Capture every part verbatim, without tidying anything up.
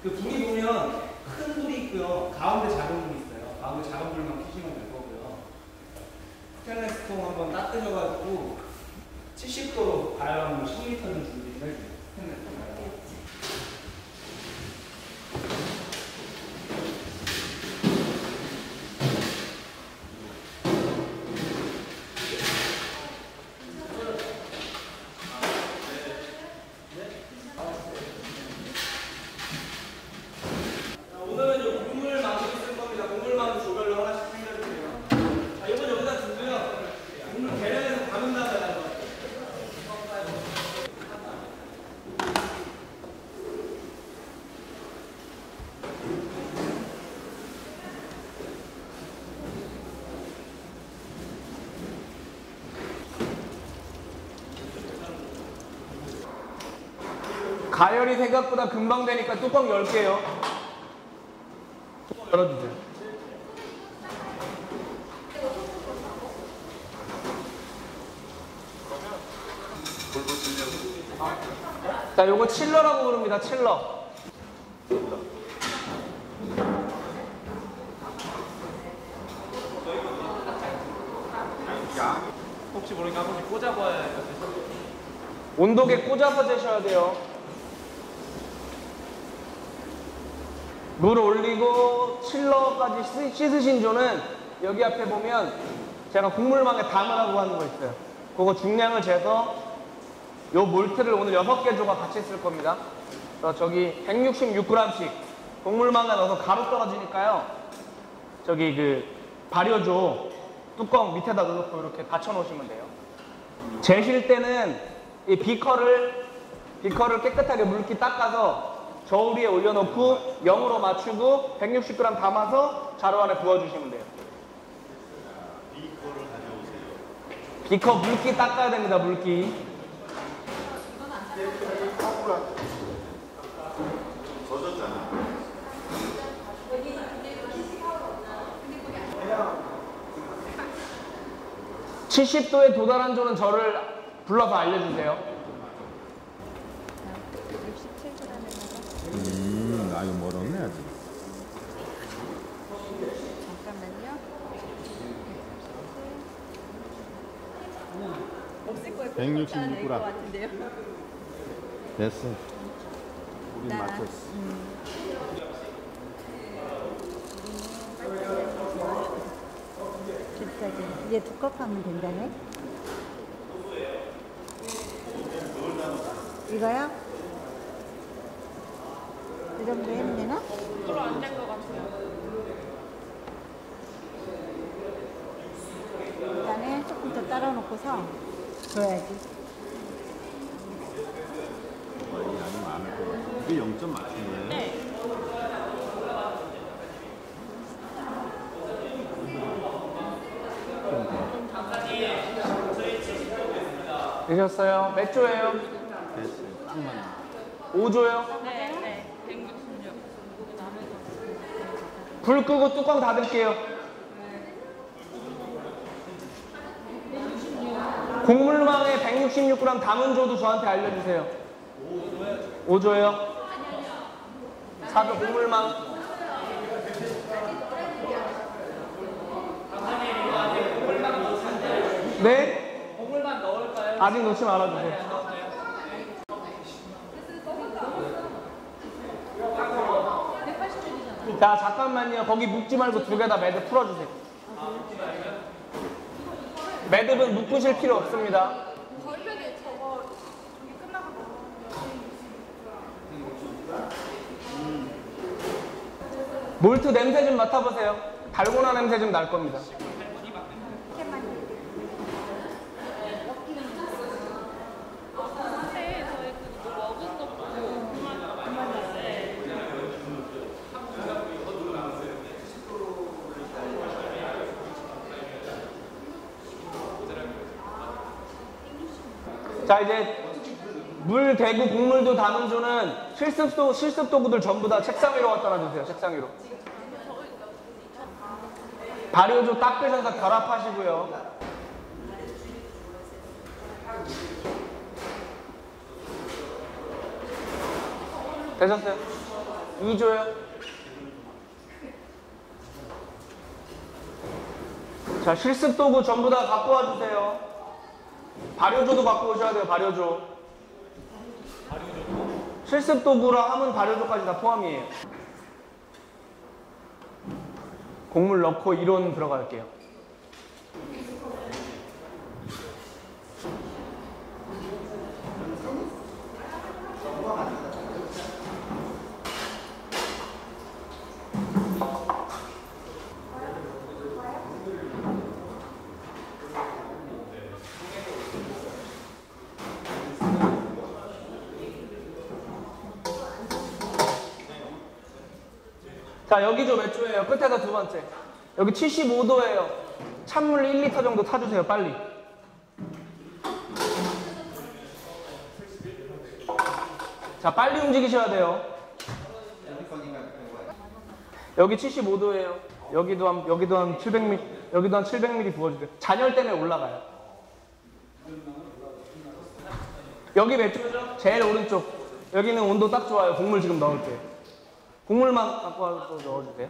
그 불이 보면 큰 불이 있고요. 가운데 작은 불이 있어요. 가운데 작은 불만 켜시면 될 거고요. 스테인리스 통 한번 따뜻해가지고 칠십 도로 가열하면 십 리터는 준비를 해줘요. 스테인리스 통 가열. 가열이 생각보다 금방 되니까 뚜껑 열게요. 열어주세요. 자, 요거 칠러라고 부릅니다. 칠러. 혹시 모르니까 한 번씩 꽂아봐야 온도계 꽂아서 재셔야 돼요. 물 올리고 칠러까지 씻으신 조는 여기 앞에 보면 제가 국물망에 담으라고 하는 거 있어요. 그거 중량을 재서 요 몰트를 오늘 여섯 개 조가 같이 쓸 겁니다. 그래서 저기 백육십육 그램씩 국물망에 넣어서 가루 떨어지니까요. 저기 그 발효조 뚜껑 밑에다 넣어놓고 이렇게 받쳐 놓으시면 돼요. 재실 때는 이 비커를 비커를 깨끗하게 물기 닦아서 저울 위에 올려놓고 영으로 맞추고 백육십 그램 담아서 자루 안에 부어주시면 돼요. 비커를 가져오세요. 비커 물기 닦아야 됩니다. 물기. 젖었잖아. 칠십 도에 도달한 조는 저를 불러서 알려주세요. 음, 아, 이거 멀었네, 아직. 잠깐만요. 없을 거예요. 백육십육 그램. 같은데요. 됐어. 우린 나, 맞췄어. 음. 비싸지. 이제 두 컵 하면 된다네. 이거요? 이 정도 해면 되나? 별로 안 될 것 같아요. 일단은 조금 더 따라 놓고서 줘야지. 양이 많을 것 같아. 이게 영 점 맞춘 거예요? 네. 되셨어요? 몇 조예요? 됐어요. 딱 맞네. 오 조요? 네, 네. 백육십육. 불 끄고 뚜껑 닫을게요. 국물망에 백육십육 그램 담은 조도 저한테 알려주세요. 오 조요? 사 조 국물망. 네? 국물만 넣을까요? 아직 넣지 말아주세요. 자, 잠깐만요. 거기 묶지 말고 두 개 다 매듭 풀어주세요. 매듭은 묶으실 필요 없습니다. 저희에게 저거 저기 끝나고 몰트 냄새 좀 맡아보세요. 달고나 냄새 좀 날 겁니다. 상태에 저희 그 먹은 거 보고 그만했는데 자, 이제 물 대고 국물도 담은 조는 실습도, 실습 도구들 전부 다 책상 위로 갖다 놔주세요. 책상 위로. 발효조 닦으셔서 결합하시고요. 되셨어요? 이 조요. 자, 실습 도구 전부 다 갖고 와주세요. 발효조도 갖고 오셔야 돼요, 발효조. 실습 도구랑 함은 발효조까지 다 포함이에요. 곡물 넣고 이론 들어갈게요. 자, 여기 좀 몇 조예요? 끝에서 두 번째. 여기 칠십오 도예요. 찬물 일 리터 정도 타주세요, 빨리. 자, 빨리 움직이셔야 돼요. 여기 칠십오 도예요. 여기도 한, 여기도 한 칠백 밀리리터, 여기도 한 칠백 밀리리터 부어주세요. 잔열 때문에 올라가요. 여기 몇 조죠? 제일 오른쪽. 여기는 온도 딱 좋아요. 곡물 지금 넣을게요. 국물만 갖고 와서 넣어주세요.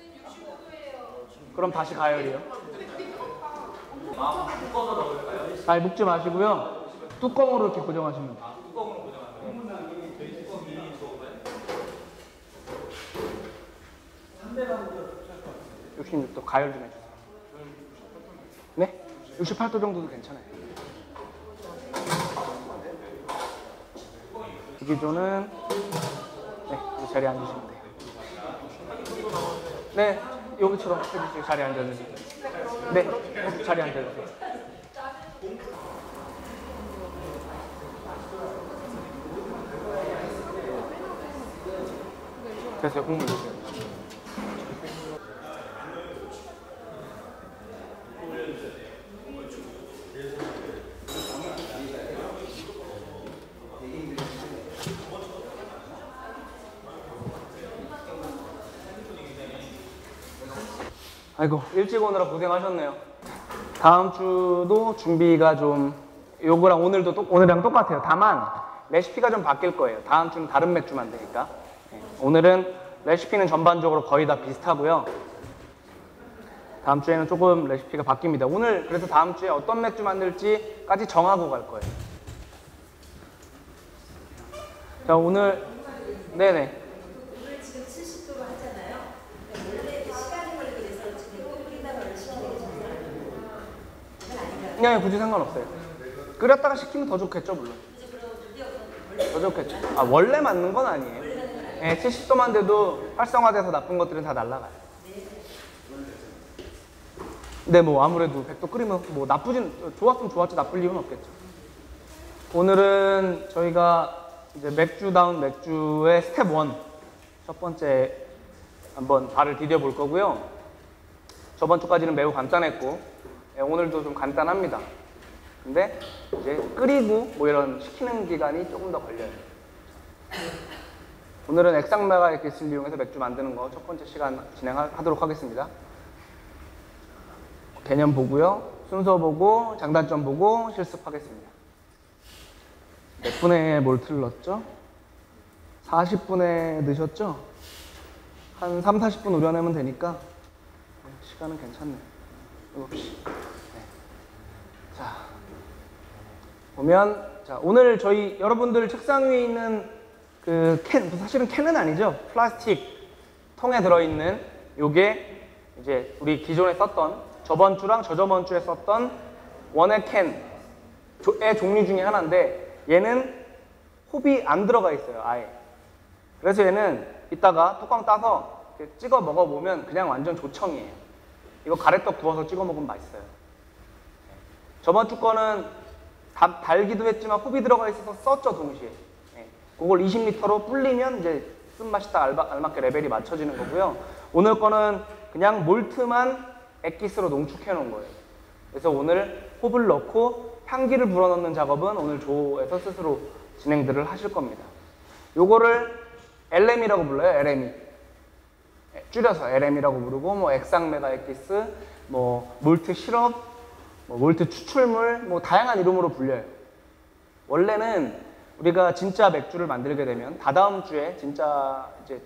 그럼 다시 가열이요. 아니, 묶지 마시고요. 뚜껑으로 이렇게 고정하시면 돼요. 육십육 도 가열 좀 해주세요. 네? 육십팔 도 정도도 괜찮아요. 이 기조는 네, 이 자리에 앉으시면 돼요. 네, 여기처럼 해주세요. 자리에 앉아주세요. 네, 여기 자리에 앉아주세요. 됐어요. 국물 주세요. 아이고, 일찍 오느라 고생하셨네요. 다음 주도 준비가 좀 요거랑 오늘도 똑, 오늘이랑 똑같아요. 다만 레시피가 좀 바뀔 거예요. 다음 주는 다른 맥주 만드니까. 네. 오늘은 레시피는 전반적으로 거의 다 비슷하고요. 다음 주에는 조금 레시피가 바뀝니다. 오늘 그래서 다음 주에 어떤 맥주 만들지까지 정하고 갈 거예요. 자, 오늘 네네. 오늘 지금 칠십 도로 하잖아요. 원래 시간이 걸리게 돼서 지금 끓인다고 시키는 게 아닌가요? 그냥 굳이 상관없어요. 끓였다가 식히면 더 좋겠죠, 물론. 더 좋겠죠. 아, 원래 맞는 건 아니에요. 네, 칠십 도만 돼도 활성화돼서 나쁜 것들은 다 날아가요. 근데 뭐 아무래도 백 도 끓이면 뭐 나쁘진, 좋았으면 좋았지 나쁠 이유는 없겠죠. 오늘은 저희가 이제 맥주다운 맥주의 스텝 일, 첫 번째 한번 발을 디뎌 볼 거고요. 저번 주까지는 매우 간단했고, 예, 오늘도 좀 간단합니다. 근데 이제 끓이고 뭐 이런 식히는 기간이 조금 더 걸려요. 오늘은 액상메가 액기스를 이용해서 맥주 만드는 거 첫 번째 시간 진행하도록 하겠습니다. 개념 보고요, 순서 보고, 장단점 보고 실습하겠습니다. 몇 분에 몰트를 넣었죠? 사십 분에 넣으셨죠? 한 삼, 사십 분 우려내면 되니까 시간은 괜찮네요. 일곱 시. 네. 자, 보면 자, 오늘 저희 여러분들 책상 위에 있는 그 캔, 사실은 캔은 아니죠. 플라스틱 통에 들어있는 요게 이제 우리 기존에 썼던 저번 주랑 저저번 주에 썼던 원액 캔의 종류 중에 하나인데 얘는 홉이 안 들어가 있어요, 아예. 그래서 얘는 이따가 뚜껑 따서 찍어 먹어보면 그냥 완전 조청이에요. 이거 가래떡 구워서 찍어 먹으면 맛있어요. 저번 주 거는 다, 달기도 했지만 홉이 들어가 있어서 썼죠, 동시에. 네. 그걸 이십 리터로 불리면 이제 쓴맛이 딱 알바, 알맞게 레벨이 맞춰지는 거고요. 오늘 거는 그냥 몰트만 액기스로 농축해 놓은 거예요. 그래서 오늘 홉을 넣고 향기를 불어넣는 작업은 오늘 조에서 스스로 진행들을 하실 겁니다. 요거를 엘엠이라고 불러요. 엘엠이. 줄여서 엘엠이라고 부르고, 뭐 액상메가 액기스, 뭐 몰트 시럽, 뭐 몰트 추출물, 뭐 다양한 이름으로 불려요. 원래는 우리가 진짜 맥주를 만들게 되면 다다음 주에 진짜 이제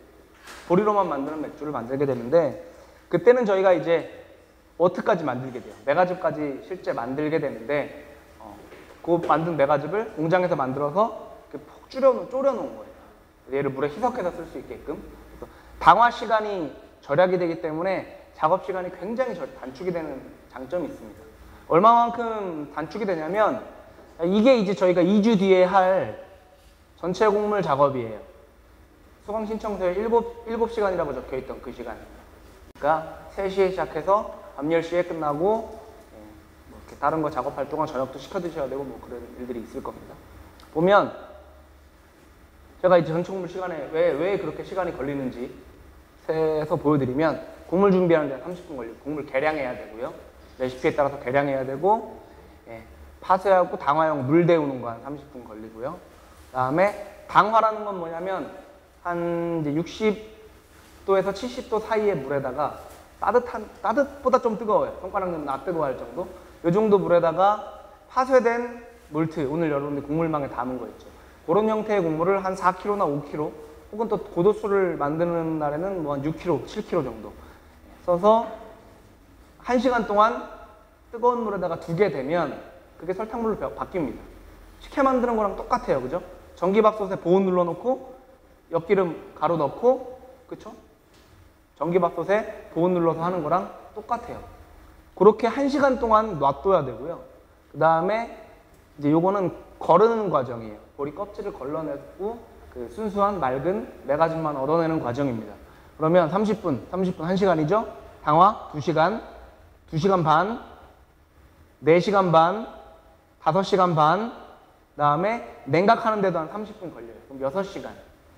보리로만 만드는 맥주를 만들게 되는데 그때는 저희가 이제 워트까지 만들게 돼요. 메가즙까지 실제 만들게 되는데 어, 그 만든 메가즙을 공장에서 만들어서 폭 줄여, 졸여놓은 거예요. 얘를 물에 희석해서 쓸 수 있게끔. 그래서 당화 시간이 절약이 되기 때문에 작업 시간이 굉장히 절, 단축이 되는 장점이 있습니다. 얼마만큼 단축이 되냐면 이게 이제 저희가 이 주 뒤에 할 전체 곡물 작업이에요. 수강 신청서에 일곱 시간이라고 적혀있던 그 시간. 그러니까 세 시에 시작해서 밤 열 시에 끝나고 예, 뭐 이렇게 다른 거 작업할 동안 저녁도 시켜 드셔야 되고 뭐 그런 일들이 있을 겁니다. 보면 제가 이제 전체 곡물 시간에 왜, 왜 그렇게 시간이 걸리는지 세서 보여드리면 곡물 준비하는 데 삼십 분 걸리고 곡물 계량해야 되고요. 레시피에 따라서 계량해야 되고 예, 파쇄하고 당화용 물 데우는 거 한 삼십 분 걸리고요. 그 다음에 당화라는 건 뭐냐면 한 이제 육십 도에서 칠십 도 사이의 물에다가 따뜻한, 따뜻보다 좀 뜨거워요. 손가락 넣으면 아 뜨거워할 정도. 이 정도 물에다가 파쇄된 몰트, 오늘 여러분들 곡물망에 담은 거 있죠. 그런 형태의 곡물을 한 사 킬로그램나 오 킬로그램 혹은 또 고도수를 만드는 날에는 뭐 한 육 킬로그램, 칠 킬로그램 정도 써서 한 시간 동안 뜨거운 물에다가 두게 되면 그게 설탕물로 바뀝니다. 식혜 만드는 거랑 똑같아요. 그죠? 전기밥솥에 보온 눌러놓고 엿기름 가루 넣고 그쵸? 전기밥솥에 보온 눌러서 하는 거랑 똑같아요. 그렇게 한 시간 동안 놔둬야 되고요. 그 다음에 이제 요거는 거르는 과정이에요. 보리 껍질을 걸러내고 그 순수한 맑은 메가즙만 얻어내는 과정입니다. 그러면 삼십 분, 삼십 분 한 시간이죠? 당화 두 시간, 두 시간 반, 네 시간 반, 다섯 시간 반, 그 다음에 냉각하는 데도 한 삼십 분 걸려요. 그럼 여섯 시간.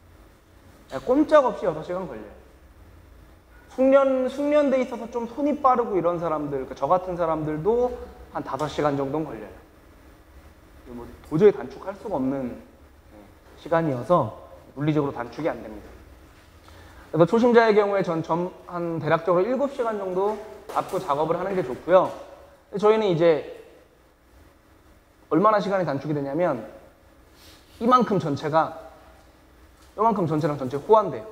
꼼짝없이 여섯 시간 걸려요. 숙련, 숙련돼 있어서 좀 손이 빠르고 이런 사람들, 그러니까 저 같은 사람들도 한 다섯 시간 정도는 걸려요. 뭐 도저히 단축할 수가 없는 시간이어서 물리적으로 단축이 안 됩니다. 그래서 초심자의 경우에 전 한 대략적으로 일곱 시간 정도 잡고 작업을 하는 게 좋고요. 저희는 이제 얼마나 시간이 단축이 되냐면 이만큼 전체가 이만큼 전체랑 전체 호환돼요.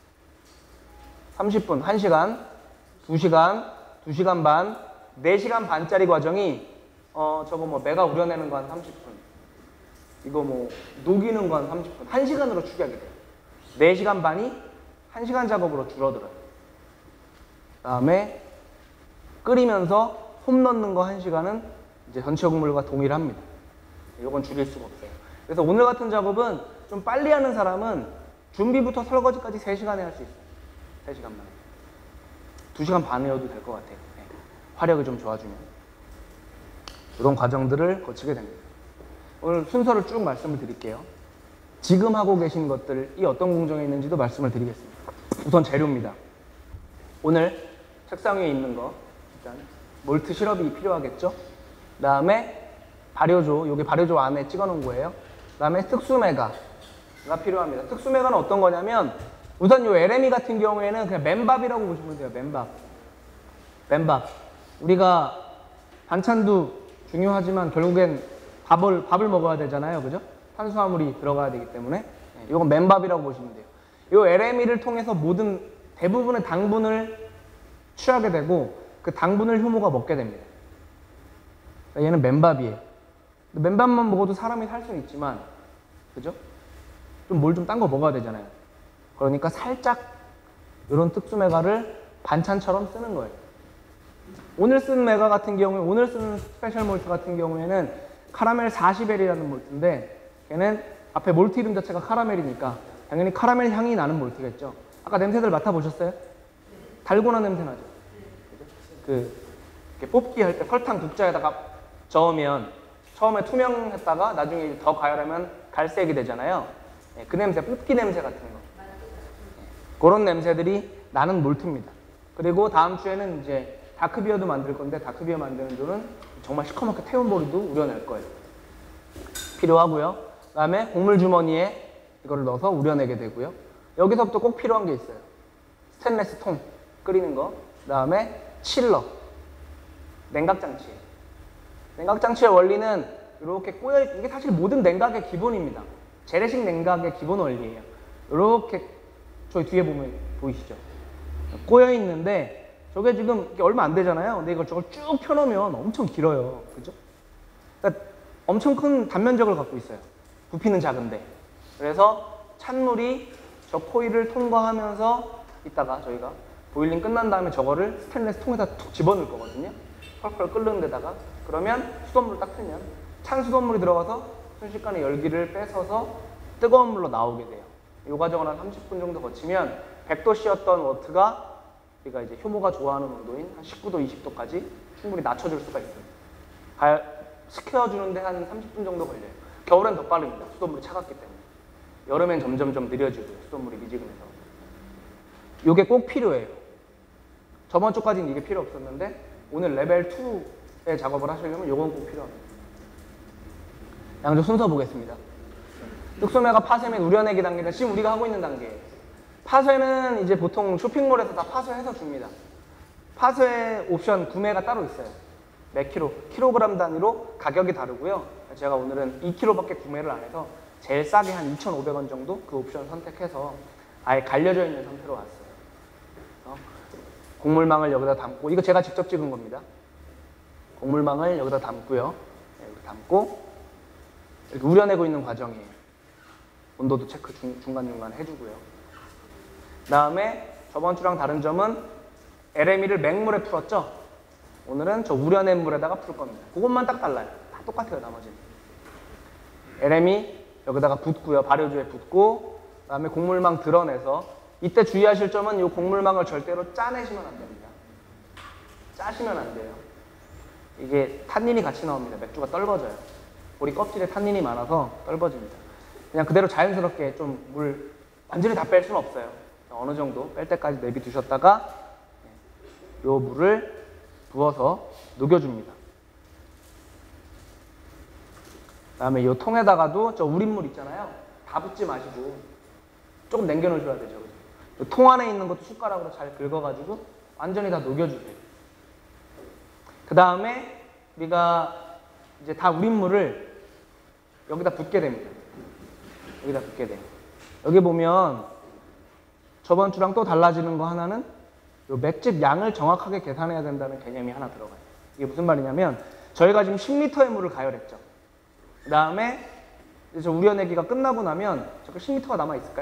삼십 분, 한 시간, 두 시간, 두 시간 반, 네 시간 반짜리 과정이 어 저거 뭐 메가 우려내는 거 한 삼십 분, 이거 뭐 녹이는 거 한 삼십 분, 한 시간으로 추격이 돼요. 네 시간 반이 한 시간 작업으로 줄어들어요. 그 다음에 끓이면서 홈 넣는 거 한 시간은 이제 전체 곡물과 동일합니다. 이건 줄일 수가 없어요. 그래서 오늘 같은 작업은 좀 빨리 하는 사람은 준비부터 설거지까지 세 시간에 할 수 있어요. 세 시간만. 두 시간 반이어도 될 것 같아요. 네. 화력이 좀 좋아지면. 이런 과정들을 거치게 됩니다. 오늘 순서를 쭉 말씀을 드릴게요. 지금 하고 계신 것들이 어떤 공정에 있는지도 말씀을 드리겠습니다. 우선 재료입니다. 오늘 책상 위에 있는 거 일단 몰트 시럽이 필요하겠죠? 그 다음에 발효조, 여기 발효조 안에 찍어 놓은 거예요. 그 다음에 특수메가가 필요합니다. 특수메가는 어떤 거냐면 우선 요 엘엠이 같은 경우에는 그냥 맨밥이라고 보시면 돼요. 맨밥. 맨밥. 우리가 반찬도 중요하지만 결국엔 밥을, 밥을 먹어야 되잖아요. 그죠? 탄수화물이 들어가야 되기 때문에. 이건 맨밥이라고 보시면 돼요. 요 엘엠이를 통해서 모든 대부분의 당분을 취하게 되고 그 당분을 효모가 먹게 됩니다. 얘는 맨밥이에요. 맨밥만 먹어도 사람이 살 수는 있지만, 그죠? 좀 뭘 좀 딴 거 먹어야 되잖아요. 그러니까 살짝 이런 특수 메가를 반찬처럼 쓰는 거예요. 오늘 쓴 메가 같은 경우에, 오늘 쓰는 스페셜 몰트 같은 경우에는 카라멜 사십 엘이라는 몰트인데 걔는 앞에 몰트 이름 자체가 카라멜이니까 당연히 카라멜 향이 나는 몰트겠죠. 아까 냄새들 맡아보셨어요? 달고나 냄새 나죠? 그 이렇게 뽑기 할 때 설탕 국자에다가 저으면 처음에 투명했다가 나중에 더 가열하면 갈색이 되잖아요. 그 냄새, 뽑기 냄새 같은 거. 그런 냄새들이 나는 몰트입니다. 그리고 다음 주에는 이제 다크비어도 만들 건데 다크비어 만드는 조는 정말 시커멓게 태운 보리도 우려낼 거예요. 필요하고요. 그 다음에 곡물 주머니에 이거를 넣어서 우려내게 되고요. 여기서부터 꼭 필요한 게 있어요. 스테인레스 통 끓이는 거. 그 다음에 칠러. 냉각장치. 냉각장치의 원리는 이렇게 꼬여, 이게 사실 모든 냉각의 기본입니다. 재래식 냉각의 기본 원리예요. 이렇게 저희 뒤에 보면 보이시죠? 꼬여 있는데 저게 지금 얼마 안 되잖아요. 근데 이걸 저걸 쭉 펴놓으면 엄청 길어요. 그죠? 그러니까 엄청 큰 단면적을 갖고 있어요. 부피는 작은데. 그래서 찬물이 저 코일을 통과하면서 이따가 저희가 보일링 끝난 다음에 저거를 스테인리스 통에다 툭 집어넣을 거거든요. 펄펄 끓는 데다가. 그러면 수돗물을 딱 틀면 찬 수돗물이 들어가서 순식간에 열기를 뺏어서 뜨거운 물로 나오게 돼요. 이 과정을 한 삼십 분 정도 거치면 백 도씨였던 워트가 우리가 이제 효모가 좋아하는 온도인 한 십구 도, 이십 도까지 충분히 낮춰줄 수가 있어요. 식혀주는데 한 삼십 분 정도 걸려요. 겨울엔 더 빠릅니다. 수돗물이 차갑기 때문에. 여름엔 점점점 느려지고요. 수돗물이 미지근해서. 이게 꼭 필요해요. 저번 주까지는 이게 필요 없었는데 오늘 레벨 이의 작업을 하시려면 이건 꼭 필요합니다. 양조 순서 보겠습니다. 뚝소매가 파쇄 및 우려내기 단계는 지금 우리가 하고 있는 단계예요. 파쇄는 이제 보통 쇼핑몰에서 다 파쇄해서 줍니다. 파쇄 옵션 구매가 따로 있어요. 몇 킬로, 킬로그램 단위로 가격이 다르고요. 제가 오늘은 이 킬로그램밖에 구매를 안 해서 제일 싸게 한 이천오백 원 정도 그 옵션 선택해서 아예 갈려져 있는 상태로 왔어요. 어? 곡물망을 여기다 담고, 이거 제가 직접 찍은 겁니다. 곡물망을 여기다 담고요. 여기 담고 이렇게 우려내고 있는 과정이에요. 온도도 체크 중, 중간중간 해주고요. 그 다음에 저번 주랑 다른 점은 엘엠이를 맹물에 풀었죠? 오늘은 저 우려낸 물에다가 풀 겁니다. 그것만 딱 달라요. 다 똑같아요, 나머지는. 엘엠이 여기다가 붓고요. 발효주에 붓고, 그 다음에 곡물망 드러내서, 이때 주의하실 점은 이 곡물망을 절대로 짜내시면 안 됩니다. 짜시면 안 돼요. 이게 탄닌이 같이 나옵니다. 맥주가 떨궈져요. 우리 껍질에 탄닌이 많아서 떨궈집니다. 그냥 그대로 자연스럽게 좀 물 완전히 다 뺄 수는 없어요. 어느 정도 뺄 때까지 내비두셨다가 이 물을 부어서 녹여줍니다. 그 다음에 이 통에다가도 저 우린물 있잖아요. 다 붓지 마시고 조금 남겨놓으셔야 되죠. 통 안에 있는 것도 숟가락으로 잘 긁어가지고 완전히 다 녹여주세요. 그 다음에 우리가 이제 다 우린 물을 여기다 붓게 됩니다. 여기다 붓게 돼요. 여기 보면 저번 주랑 또 달라지는 거 하나는 요 맷집 양을 정확하게 계산해야 된다는 개념이 하나 들어가요. 이게 무슨 말이냐면 저희가 지금 십 리터의 물을 가열했죠. 그 다음에 이제 저 우려내기가 끝나고 나면 저거 십 리터가 남아있을까요?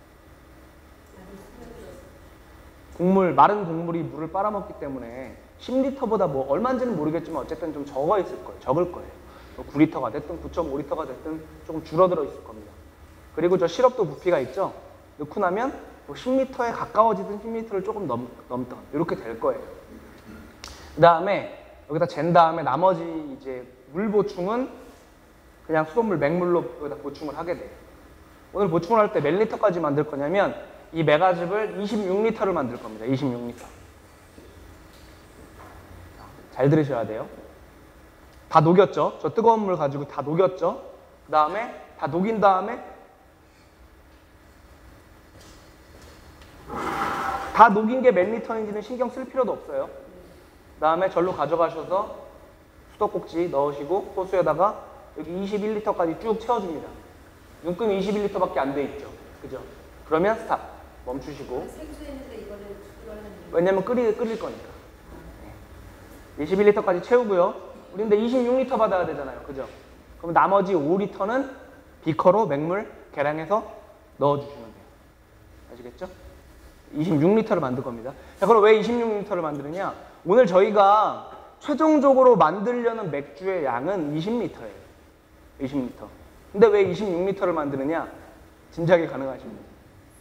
곡물, 마른 곡물이 물을 빨아먹기 때문에 십 리터보다 뭐 얼마인지는 모르겠지만 어쨌든 좀 적어 있을 거예요. 적을 거예요. 구 리터가 됐든 구 점 오 리터가 됐든 조금 줄어들어 있을 겁니다. 그리고 저 시럽도 부피가 있죠. 넣고 나면 뭐 십 리터에 가까워지든 십 리터를 조금 넘, 넘던 이렇게 될 거예요. 그 다음에 여기다 잰 다음에 나머지 이제 물 보충은 그냥 수돗물 맹물로 여기다 보충을 하게 돼요. 오늘 보충을 할 때 몇 리터까지 만들 거냐면 이 메가즙을 이십육 리터를 만들 겁니다. 이십육 리터. 잘 들으셔야 돼요. 다 녹였죠? 저 뜨거운 물 가지고 다 녹였죠? 그 다음에 다 녹인 다음에 다 녹인 게 몇 리터인지는 신경 쓸 필요도 없어요. 그 다음에 절로 가져가셔서 수도꼭지 넣으시고 호수에다가 여기 이십일 리터까지 쭉 채워줍니다. 눈금이 이십일 리터밖에 안 돼 있죠. 그죠? 그러면 스탑. 멈추시고. 생수했는데 이거는 이거는 왜냐면 끓이, 끓일 거니까. 이십일 리터까지 채우고요. 우리 근데 이십육 리터 받아야 되잖아요. 그죠? 그럼 나머지 오 리터는 비커로 맹물 계량해서 넣어주시면 돼요. 아시겠죠? 이십육 리터를 만들 겁니다. 자, 그럼 왜 이십육 리터를 만드느냐? 오늘 저희가 최종적으로 만들려는 맥주의 양은 이십 리터예요. 이십 리터. 근데 왜 이십육 리터를 만드느냐? 짐작이 가능하십니다.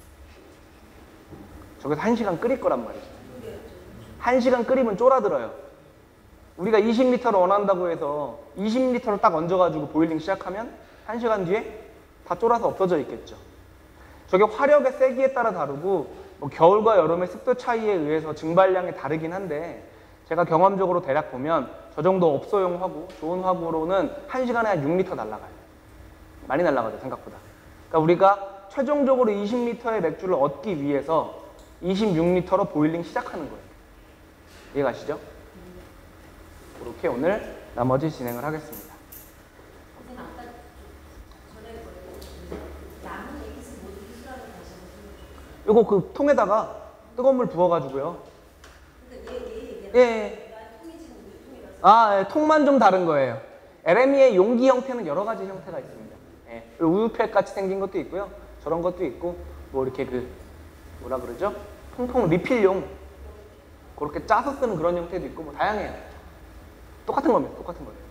저기서 한 시간 끓일 거란 말이죠. 한 시간 끓이면 쫄아들어요. 우리가 이십 리터를 원한다고 해서 이십 리터를 딱 얹어가지고 보일링 시작하면 한 시간 뒤에 다 쫄아서 없어져 있겠죠. 저게 화력의 세기에 따라 다르고 뭐 겨울과 여름의 습도 차이에 의해서 증발량이 다르긴 한데 제가 경험적으로 대략 보면 저 정도 업소용 화구, 좋은 화구로는 한 시간에 한 육 리터 날아가요. 많이 날아가죠, 생각보다. 그러니까 우리가 최종적으로 이십 리터의 맥주를 얻기 위해서 이십육 리터로 보일링 시작하는 거예요. 이해가시죠? 이렇게 오늘 나머지 진행을 하겠습니다. 선생님 아까 전에 양은 에기스 모두 기술하는 다시 한번 요거 그 통에다가 뜨거운 물 부어가지고요. 근데 얘, 얘 얘기하는 예, 예. 통이 지금 물통이라서 아, 예, 통만 좀 다른 거예요. 엘엠이의 용기 형태는 여러 가지 형태가 있습니다. 예, 우유팩 같이 생긴 것도 있고요. 저런 것도 있고, 뭐 이렇게 그 뭐라 그러죠? 통통 리필용 그렇게 짜서 쓰는 그런 형태도 있고, 뭐 다양해요. 똑같은 겁니다. 똑같은 거예요.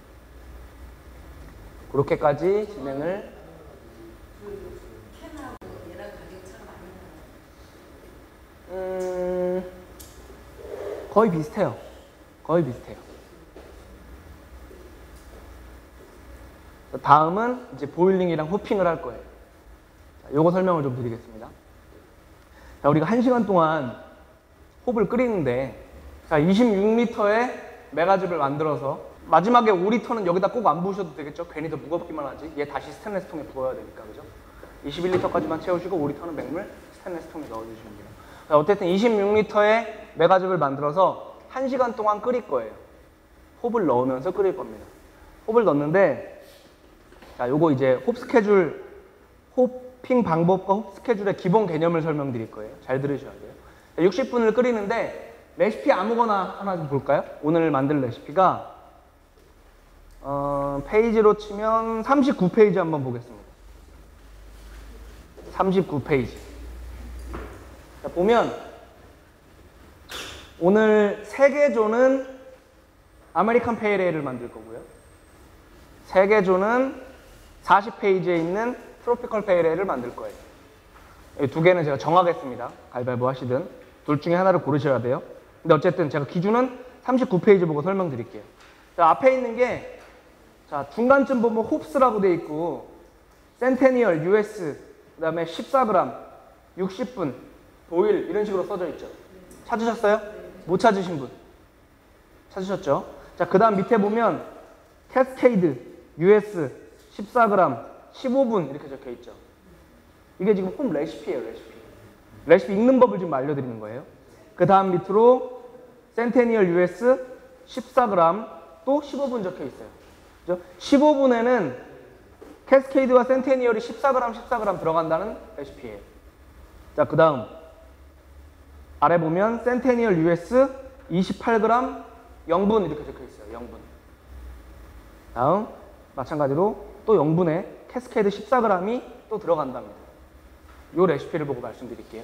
그렇게까지 진행을. 캔하고 얘랑 가격 차가 많이 나요. 음, 거의 비슷해요. 거의 비슷해요. 다음은 이제 보일링이랑 호핑을 할 거예요. 자, 요거 설명을 좀 드리겠습니다. 자, 우리가 한 시간 동안 홉을 끓이는데, 자, 이십육 리터의 메가즙을 만들어서 마지막에 오 리터는 여기다 꼭 안 부으셔도 되겠죠? 괜히 더 무겁기만 하지. 얘 다시 스테인리스 통에 부어야 되니까, 그죠? 이십일 리터까지만 채우시고 오 리터는 맹물 스테인리스 통에 넣어주시면 돼요. 자, 어쨌든 이십육 리터의 메가즙을 만들어서 한 시간 동안 끓일 거예요. 홉을 넣으면서 끓일 겁니다. 홉을 넣는데, 자, 요거 이제 홉 스케줄, 호핑 방법과 홉 스케줄의 기본 개념을 설명드릴 거예요. 잘 들으셔야 돼요. 자, 육십 분을 끓이는데 레시피 아무거나 하나 좀 볼까요? 오늘 만들 레시피가 어, 페이지로 치면 삼십구 페이지 한번 보겠습니다. 삼십구 페이지. 자, 보면 오늘 세 개조는 아메리칸 페일 에일을 만들 거고요. 세 개조는 사십 페이지에 있는 트로피컬 페일 에일을 만들 거예요. 이 두 개는 제가 정하겠습니다. 가위바위보 하시든 둘 중에 하나를 고르셔야 돼요. 근데 어쨌든 제가 기준은 삼십구 페이지 보고 설명드릴게요. 자, 앞에 있는 게, 자, 중간쯤 보면 홉스라고 돼 있고 센테니얼, 유에스, 그 다음에 십사 그램, 육십 분, 보일 이런 식으로 써져 있죠. 찾으셨어요? 못 찾으신 분? 찾으셨죠? 자, 그 다음 밑에 보면 캐스케이드, 유에스, 십사 그램, 십오 분 이렇게 적혀 있죠. 이게 지금 홈 레시피예요, 레시피. 레시피 읽는 법을 지금 알려드리는 거예요. 그 다음 밑으로 센테니얼 유에스 십사 그램 또 십오 분 적혀 있어요. 그죠? 십오 분에는 캐스케이드와 센테니얼이 십사 그램, 십사 그램 들어간다는 레시피예요. 자, 그 다음 아래 보면 센테니얼 유에스 이십팔 그램 영 분 이렇게 적혀 있어요. 영 분. 다음 마찬가지로 또 영 분에 캐스케이드 십사 그램이 또 들어간답니다. 이 레시피를 보고 말씀드릴게요.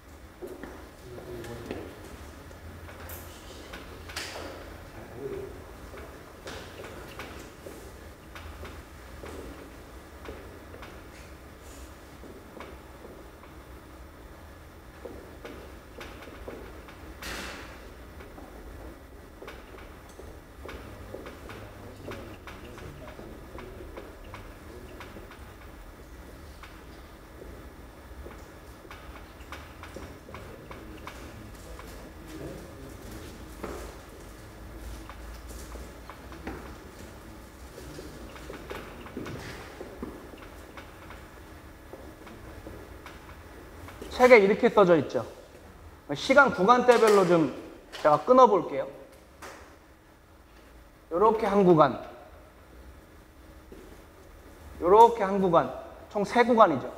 책에 이렇게 써져 있죠. 시간 구간대별로 좀 제가 끊어 볼게요. 요렇게 한 구간, 요렇게 한 구간, 총 세 구간이죠.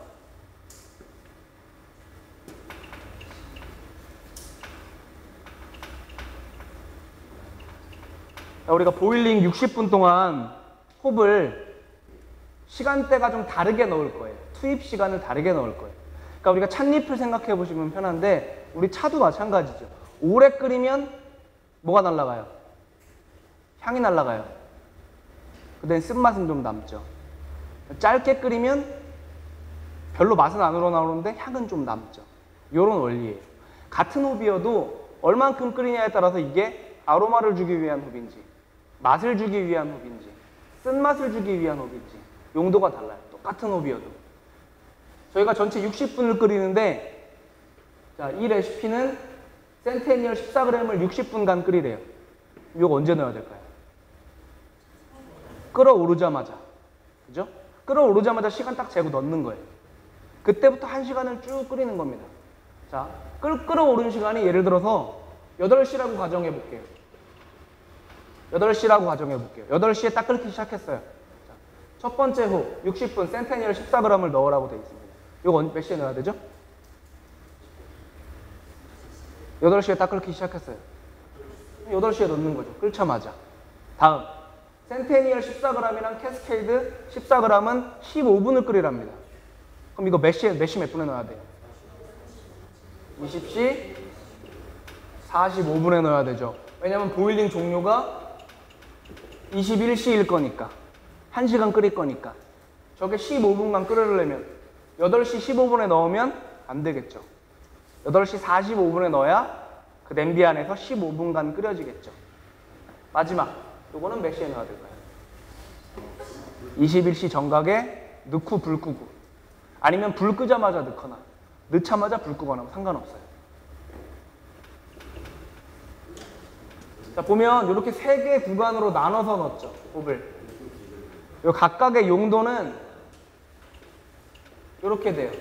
자, 우리가 보일링 육십 분 동안 홉을 시간대가 좀 다르게 넣을 거예요. 투입 시간을 다르게 넣을 거예요. 그러니까 우리가 찻잎을 생각해 보시면 편한데 우리 차도 마찬가지죠. 오래 끓이면 뭐가 날아가요? 향이 날아가요. 근데 쓴맛은 좀 남죠. 짧게 끓이면 별로 맛은 안 우러나오는데 향은 좀 남죠. 이런 원리예요. 같은 홉이어도 얼만큼 끓이냐에 따라서 이게 아로마를 주기 위한 홉인지 맛을 주기 위한 홉인지 쓴맛을 주기 위한 홉인지 용도가 달라요. 똑같은 홉이어도. 저희가 전체 육십 분을 끓이는데, 자, 이 레시피는 센테니얼 십사 그램을 육십 분간 끓이래요. 이거 언제 넣어야 될까요? 끓어오르자마자. 그죠? 끓어오르자마자 시간 딱 재고 넣는 거예요. 그때부터 한 시간을 쭉 끓이는 겁니다. 자, 끓, 끓어오른 시간이 예를 들어서 여덟 시라고 가정해 볼게요. 여덟 시라고 가정해 볼게요. 여덟 시에 딱 끓기 시작했어요. 자, 첫 번째 후 육십 분 센테니얼 십사 그램을 넣으라고 되어 있습니다. 이거 몇 시에 넣어야 되죠? 여덟 시에 딱 끓기 시작했어요. 여덟 시에 넣는 거죠. 끓자마자. 다음 센테니얼 십사 그램이랑 캐스케이드 십사 그램은 십오 분을 끓이랍니다. 그럼 이거 몇 시에, 몇 시 몇 분에 넣어야 돼요? 이십 시 사십오 분에 넣어야 되죠. 왜냐면 보일링 종료가 이십일 시일 거니까. 한 시간 끓일 거니까. 저게 십오 분간 끓으려면 여덟 시 십오 분에 넣으면 안 되겠죠. 여덟 시 사십오 분에 넣어야 그 냄비 안에서 십오 분간 끓여지겠죠. 마지막, 요거는 몇 시에 넣어야 될까요? 이십일 시 정각에 넣고 불 끄고, 아니면 불 끄자마자 넣거나 넣자마자 불 끄거나 상관없어요. 자, 보면 이렇게 세 개 구간으로 나눠서 넣었죠, 홉을. 요 각각의 용도는 이렇게 돼요.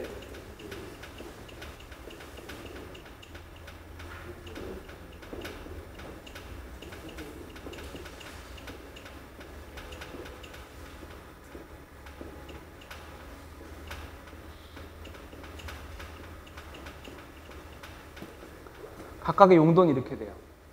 각각의 용도는 이렇게 돼요.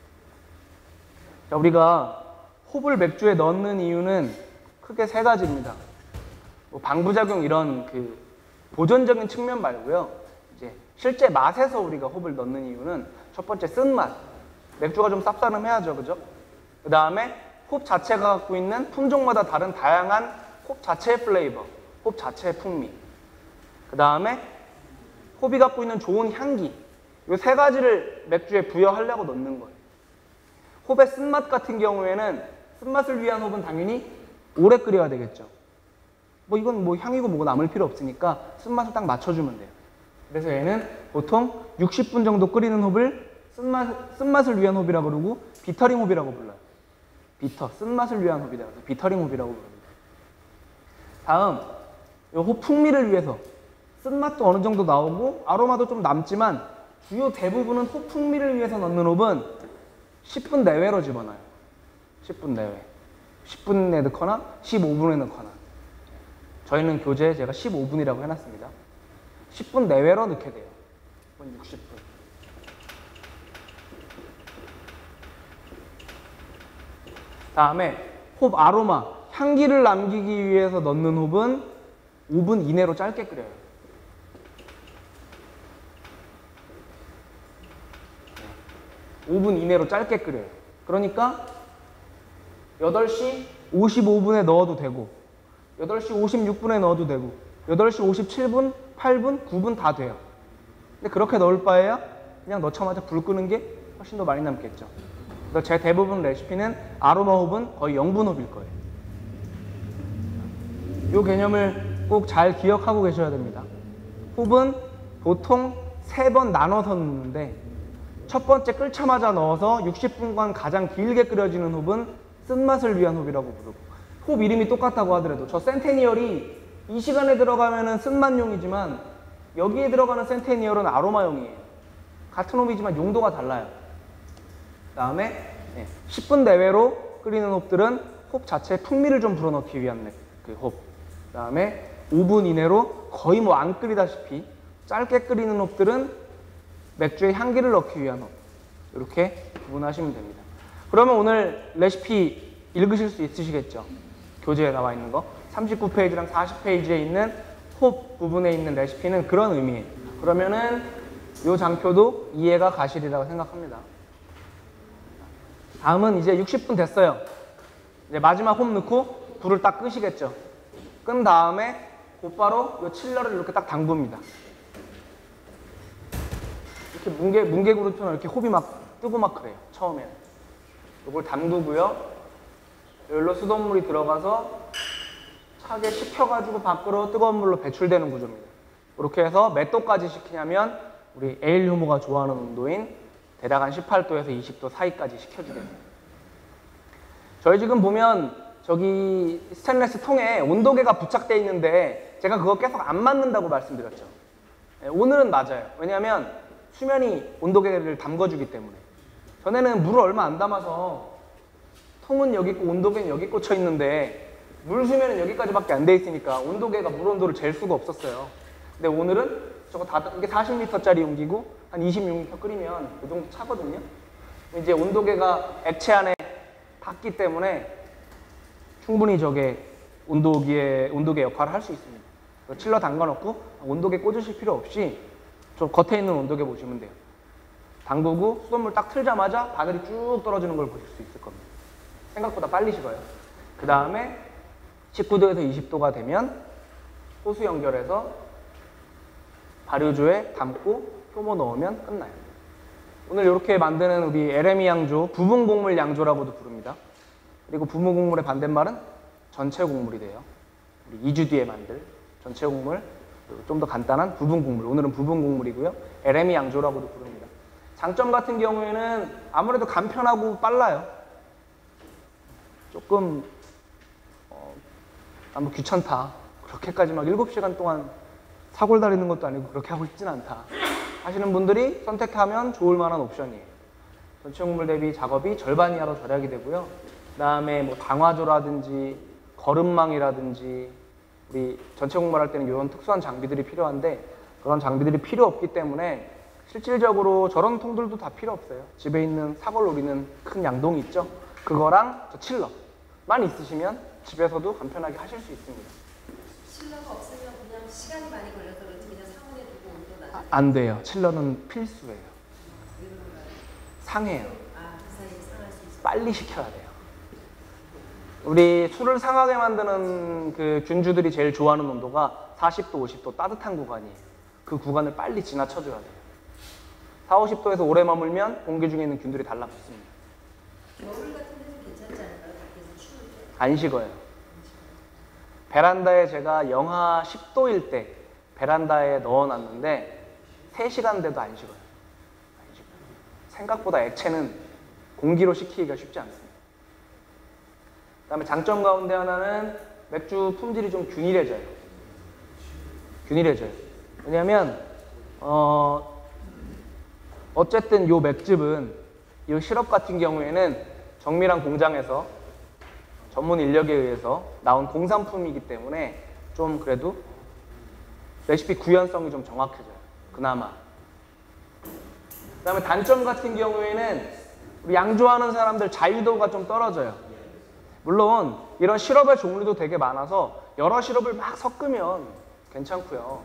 자, 우리가 홉을 맥주에 넣는 이유는 크게 세 가지입니다. 뭐 방부작용 이런 그 보존적인 측면 말고요. 이제 실제 맛에서 우리가 홉을 넣는 이유는 첫 번째 쓴맛. 맥주가 좀 쌉싸름해야죠, 그죠? 그 다음에 홉 자체가 갖고 있는 품종마다 다른 다양한 홉 자체의 플레이버, 홉 자체의 풍미. 그 다음에 홉이 갖고 있는 좋은 향기. 이 세 가지를 맥주에 부여하려고 넣는 거예요. 홉의 쓴맛 같은 경우에는 쓴맛을 위한 홉은 당연히 오래 끓여야 되겠죠. 뭐 이건 뭐 향이고 뭐고 남을 필요 없으니까 쓴맛을 딱 맞춰주면 돼요. 그래서 얘는 보통 육십 분 정도 끓이는 홉을 쓴맛, 쓴맛을 위한 홉이라고 그러고 비터링 홉이라고 불러요. 비터, 쓴맛을 위한 홉이다. 비터링 홉이라고 부릅니다. 다음, 이 홉 풍미를 위해서 쓴맛도 어느 정도 나오고 아로마도 좀 남지만 주요 대부분은 홉 풍미를 위해서 넣는 홉은 십 분 내외로 집어넣어요. 십 분 내외. 십 분에 넣거나 십오 분에 넣거나. 저희는 교재에 제가 십오 분이라고 해놨습니다. 십 분 내외로 넣게 돼요. 육십 분. 다음에 홉 아로마, 향기를 남기기 위해서 넣는 홉은 오 분 이내로 짧게 끓여요. 오 분 이내로 짧게 끓여요. 그러니까 여덟 시 오십오 분에 넣어도 되고 여덟 시 오십육 분에 넣어도 되고 여덟 시 오십칠 분, 팔 분, 구 분 다 돼요. 근데 그렇게 넣을 바에야 그냥 넣자마자 불 끄는 게 훨씬 더 많이 남겠죠. 그래서 제 대부분 레시피는 아로마 홉은 거의 영 분 홉일 거예요. 이 개념을 꼭 잘 기억하고 계셔야 됩니다. 홉은 보통 세 번 나눠서 넣는데 첫 번째 끓자마자 넣어서 육십 분간 가장 길게 끓여지는 홉은 쓴맛을 위한 홉이라고 부르고, 홉 이름이 똑같다고 하더라도 저 센테니얼이 이 시간에 들어가면은 쓴맛용이지만 여기에 들어가는 센테니얼은 아로마용이에요. 같은 홉이지만 용도가 달라요. 그 다음에 십 분 내외로 끓이는 홉들은 홉 자체의 풍미를 좀 불어넣기 위한 그 홉. 그 다음에 오 분 이내로 거의 뭐 안 끓이다시피 짧게 끓이는 홉들은 맥주의 향기를 넣기 위한 홉. 이렇게 구분하시면 됩니다. 그러면 오늘 레시피 읽으실 수 있으시겠죠? 교재에 나와 있는 거. 삼십구 페이지랑 사십 페이지에 있는 홉 부분에 있는 레시피는 그런 의미예요. 그러면은 이 장표도 이해가 가시리라고 생각합니다. 다음은 이제 육십 분 됐어요. 이제 마지막 홉 넣고 불을 딱 끄시겠죠? 끈 다음에 곧바로 이 칠러를 이렇게 딱 담굽니다. 이렇게 뭉개, 뭉개구름처럼 이렇게 홉이 막 뜨고 막 그래요. 처음에는. 이걸 담그고요. 여기로 수돗물이 들어가서 차게 식혀가지고 밖으로 뜨거운 물로 배출되는 구조입니다. 이렇게 해서 몇 도까지 식히냐면 우리 에일 효모가 좋아하는 온도인 대략 한 십팔 도에서 이십 도 사이까지 식혀주게 됩니다. 저희 지금 보면 저기 스테인리스 통에 온도계가 부착되어 있는데 제가 그거 계속 안 맞는다고 말씀드렸죠. 네, 오늘은 맞아요. 왜냐하면 수면이 온도계를 담궈주기 때문에. 전에는 물을 얼마 안 담아서 통은 여기 있고 온도계는 여기 꽂혀 있는데 물 수면은 여기까지밖에 안 돼 있으니까 온도계가 물 온도를 잴 수가 없었어요. 근데 오늘은 저거 다 이게 사십 리터짜리 용기고 한 이십육 미터 끓이면 이 정도 차거든요. 이제 온도계가 액체 안에 닿기 때문에 충분히 저게 온도계의, 온도계 역할을 할 수 있습니다. 칠러 담가놓고 온도계 꽂으실 필요 없이 저 겉에 있는 온도계 보시면 돼요. 담그고 수돗물 딱 틀자마자 바늘이 쭉 떨어지는 걸 보실 수 있을 겁니다. 생각보다 빨리 식어요. 그 다음에 십구 도에서 이십 도가 되면 호수 연결해서 발효조에 담고 효모 넣으면 끝나요. 오늘 이렇게 만드는 우리 엘엠이 양조, 부분 곡물 양조라고도 부릅니다. 그리고 부분 곡물의 반대말은 전체 곡물이 돼요. 우리 이 주 뒤에 만들 전체 곡물, 좀 더 간단한 부분 곡물. 오늘은 부분 곡물이고요. 엘엠이 양조라고도 부릅니다. 장점 같은 경우에는 아무래도 간편하고 빨라요. 조금 어, 너무 귀찮다. 그렇게까지 막 일곱 시간 동안 사골 다리는 것도 아니고 그렇게 하고 싶진 않다 하시는 분들이 선택하면 좋을 만한 옵션이에요. 전체 곡물 대비 작업이 절반 이하로 절약이 되고요. 그 다음에 뭐 당화조라든지 거름망이라든지 우리 전체 곡물 할 때는 이런 특수한 장비들이 필요한데 그런 장비들이 필요 없기 때문에 실질적으로 저런 통들도 다 필요 없어요. 집에 있는 사골 우리는 큰 양동이 있죠. 그거랑 저 칠러만 있으시면 집에서도 간편하게 하실 수 있습니다. 칠러가 없으면 그냥 시간이 많이 걸려서 그런지 그냥 상온에 두고 온도 낮. 아, 안 돼요. 칠러는 필수예요. 상해요. 아, 그 사이에 상할 수 있어. 빨리 식혀야 돼요. 우리 술을 상하게 만드는 그 균주들이 제일 좋아하는 온도가 사십 도, 오십 도 따뜻한 구간이에요. 그 구간을 빨리 지나쳐줘야 돼요. 사, 오십 도에서 오래 머물면 공기 중에 있는 균들이 달라붙습니다. 겨울 같은 데는 괜찮지 않을까요? 밖에서 추울 때. 안 식어요. 베란다에 제가 영하 십 도일 때 베란다에 넣어놨는데 세 시간 돼도 안 식어요. 안 식어요. 생각보다 액체는 공기로 식히기가 쉽지 않습니다. 그 다음에 장점 가운데 하나는 맥주 품질이 좀 균일해져요. 균일해져요. 왜냐하면 어, 어쨌든 요 맥즙은 이 시럽 같은 경우에는 정밀한 공장에서 전문 인력에 의해서 나온 공산품이기 때문에 좀 그래도 레시피 구현성이 좀 정확해져요. 그나마. 그 다음에 단점 같은 경우에는 우리 양조하는 사람들 자유도가 좀 떨어져요. 물론 이런 시럽의 종류도 되게 많아서 여러 시럽을 막 섞으면 괜찮고요.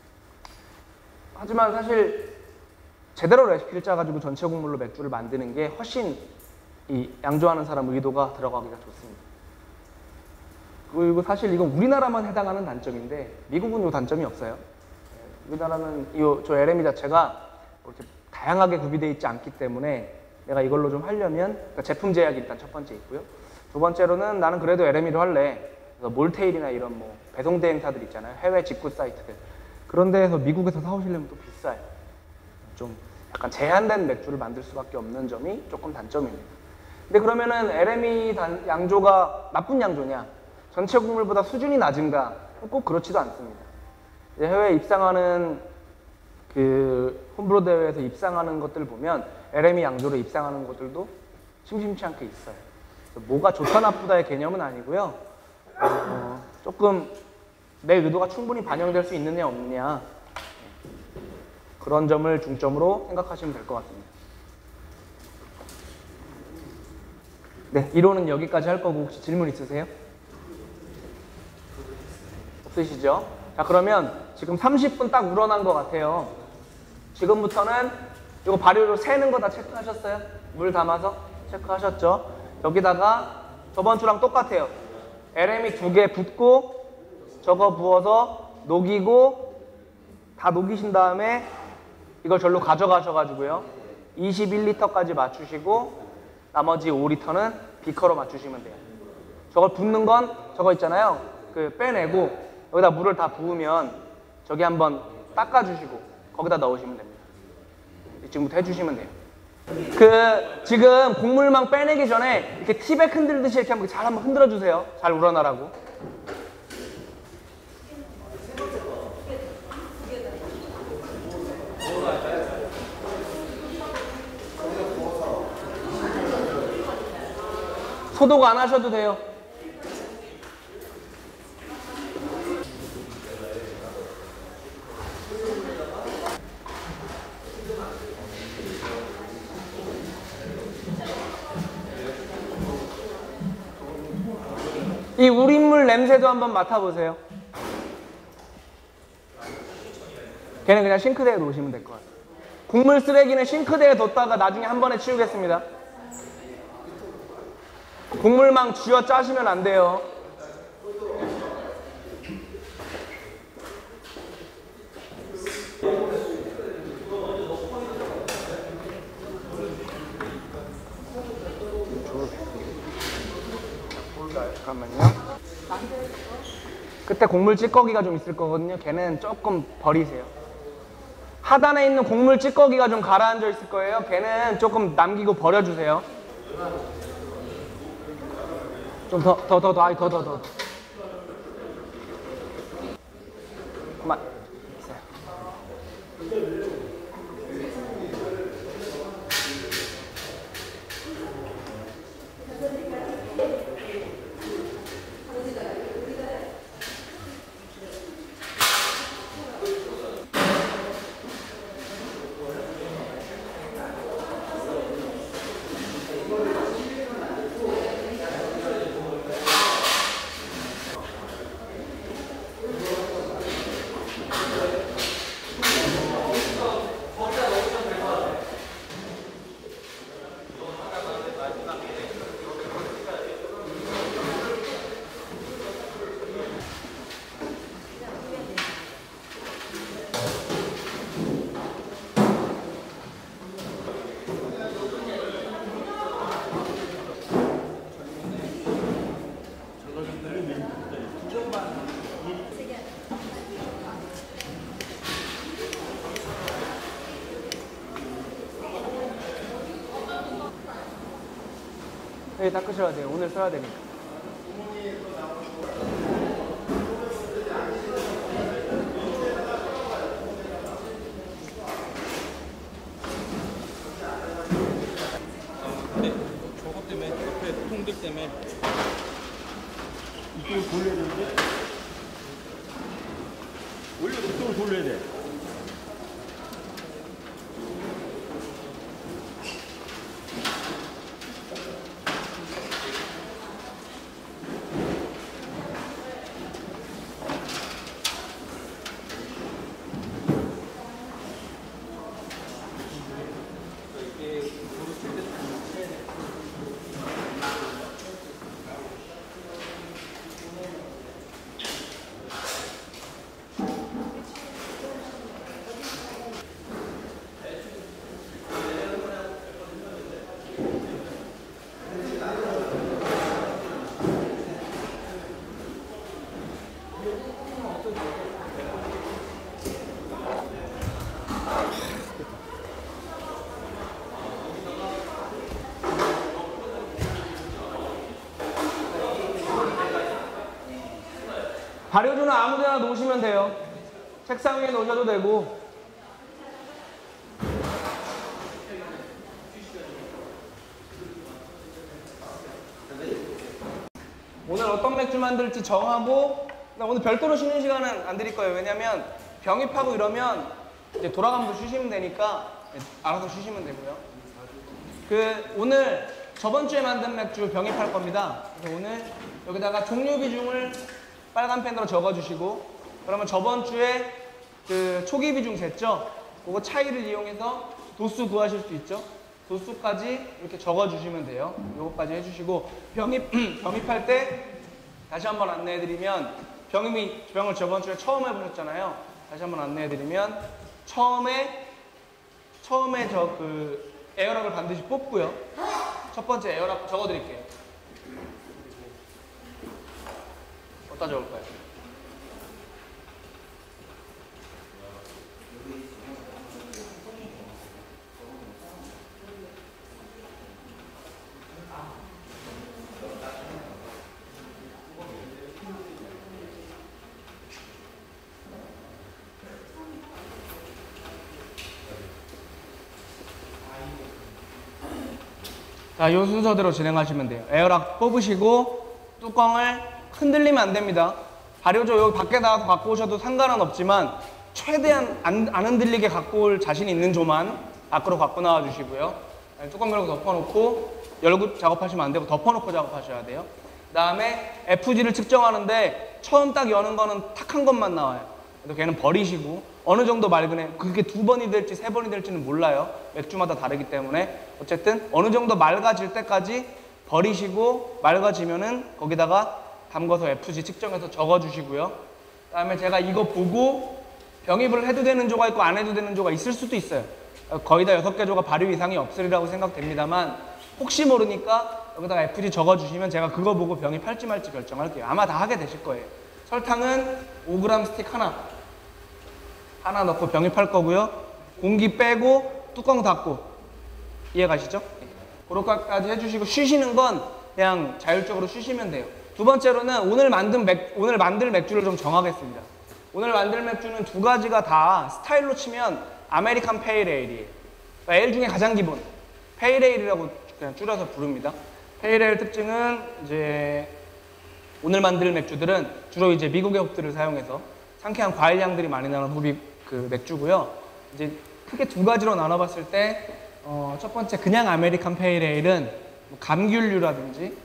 하지만 사실 제대로 레시피를 짜가지고 전체 곡물로 맥주를 만드는 게 훨씬 이 양조하는 사람 의도가 들어가기가 좋습니다. 그리고 사실 이건 우리나라만 해당하는 단점인데 미국은 이 단점이 없어요. 우리나라는 이 저 엘엠이 자체가 이렇게 다양하게 구비되어 있지 않기 때문에 내가 이걸로 좀 하려면 그러니까 제품 제약이 일단 첫 번째 있고요. 두 번째로는 나는 그래도 엘엠이로 할래. 그래서 몰테일이나 이런 뭐 배송 대행사들 있잖아요. 해외 직구 사이트들. 그런 데에서 미국에서 사오시려면 또 비싸요. 좀 약간 제한된 맥주를 만들 수밖에 없는 점이 조금 단점입니다. 근데 그러면은 엘엠이 단, 양조가 나쁜 양조냐? 전체 곡물보다 수준이 낮은가? 꼭 그렇지도 않습니다. 이제 해외에 입상하는 그 홈브로 대회에서 입상하는 것들 보면 엘엠이 양조로 입상하는 것들도 심심치 않게 있어요. 뭐가 좋다 나쁘다의 개념은 아니고요. 어, 조금 내 의도가 충분히 반영될 수 있느냐 없느냐 그런 점을 중점으로 생각하시면 될 것 같습니다. 네, 이론은 여기까지 할 거고 혹시 질문 있으세요? 없으시죠? 자, 그러면 지금 삼십 분 딱 우러난 것 같아요. 지금부터는 이거 발효로 새는 거 다 체크하셨어요? 물 담아서 체크하셨죠? 여기다가 저번 주랑 똑같아요. 엘엠이 두 개 붓고 저거 부어서 녹이고 다 녹이신 다음에 이걸 절로 가져가셔가지고요. 이십일 리터까지 맞추시고 나머지 오 리터는 비커로 맞추시면 돼요. 저걸 붓는 건 저거 있잖아요. 그 빼내고 여기다 물을 다 부으면 저기 한번 닦아주시고 거기다 넣으시면 됩니다. 지금부터 해주시면 돼요. 그 지금 곡물망 빼내기 전에 이렇게 티백 흔들듯이 이렇게 한번 잘 한번 흔들어 주세요. 잘 우러나라고. 소독 안 하셔도 돼요. 이 우린물 냄새도 한번 맡아보세요. 걔는 그냥 싱크대에 놓으시면 될 거예요. 국물 쓰레기는 싱크대에 뒀다가 나중에 한 번에 치우겠습니다. 국물망 쥐어 짜시면 안 돼요. 잠깐만요. 그때 곡물 찌꺼기가 좀 있을 거거든요. 걔는 조금 버리세요. 하단에 있는 곡물 찌꺼기가 좀 가라앉아 있을 거예요. 걔는 조금 남기고 버려주세요. 좀 더, 더, 더, 더, 아니, 더, 더, 더. 그만. 있어요. 네, 닦으셔야 돼요. 오늘 써야 되니까. 네, 저것 때문에 옆에 통들 때문에 이쪽을 돌려야 되는데 원래 이쪽을 돌려야 돼. 발효주는 아무 데나 놓으시면 돼요. 책상 위에 놓으셔도 되고. 오늘 어떤 맥주 만들지 정하고, 오늘 별도로 쉬는 시간은 안 드릴 거예요. 왜냐면 병입하고 이러면 이제 돌아가면서 쉬시면 되니까 알아서 쉬시면 되고요. 그 오늘 저번 주에 만든 맥주 병입할 겁니다. 그래서 오늘 여기다가 종류 비중을 빨간 펜으로 적어주시고, 그러면 저번 주에 그 초기 비중 쟀죠? 그거 차이를 이용해서 도수 구하실 수 있죠? 도수까지 이렇게 적어주시면 돼요. 요거까지 해주시고, 병입, 병입할 때 다시 한번 안내해드리면, 병입이, 병을 저번 주에 처음 해보셨잖아요. 다시 한번 안내해드리면, 처음에, 처음에 저 그 에어락을 반드시 뽑고요. 첫 번째 에어락 적어드릴게요. 어디다 적을까요? 자, 이 순서대로 진행하시면 돼요. 에어락 뽑으시고 뚜껑을 흔들리면 안 됩니다. 발효조 여기 밖에 나가서 갖고 오셔도 상관은 없지만 최대한 안, 안 흔들리게 갖고 올 자신 있는 조만 밖으로 갖고 나와 주시고요. 뚜껑 열고 덮어놓고 열고 작업하시면 안 되고 덮어놓고 작업하셔야 돼요. 다음에 에프지를 측정하는데 처음 딱 여는 거는 탁 한 것만 나와요. 그래서 걔는 버리시고 어느 정도 맑은 애, 그게 두 번이 될지 세 번이 될지는 몰라요. 맥주마다 다르기 때문에. 어쨌든 어느 정도 맑아질 때까지 버리시고 맑아지면은 거기다가 담궈서 에프지 측정해서 적어주시고요. 그다음에 제가 이거 보고 병입을 해도 되는 조가 있고 안 해도 되는 조가 있을 수도 있어요. 거의 다 여섯 개 조가 발효 이상이 없으리라고 생각됩니다만 혹시 모르니까 여기다가 에프지 적어주시면 제가 그거 보고 병입할지 말지 결정할게요. 아마 다 하게 되실 거예요. 설탕은 오 그램 스틱 하나 하나 넣고 병입할 거고요. 공기 빼고 뚜껑 닫고 이해가시죠? 그렇게까지 해주시고 쉬시는 건 그냥 자율적으로 쉬시면 돼요. 두 번째로는 오늘 만든 맥, 오늘 만들 맥주를 좀 정하겠습니다. 오늘 만들 맥주는 두 가지가 다 스타일로 치면 아메리칸 페일 에일이에요. 그러니까 에일 중에 가장 기본 페일 에일이라고 그냥 줄여서 부릅니다. 페일 에일 특징은 이제 오늘 만들 맥주들은 주로 이제 미국의 홉들을 사용해서 상쾌한 과일 향들이 많이 나는 홉이 그 맥주고요. 이제 크게 두 가지로 나눠봤을 때 어, 첫 번째 그냥 아메리칸 페일 에일은 뭐 감귤류라든지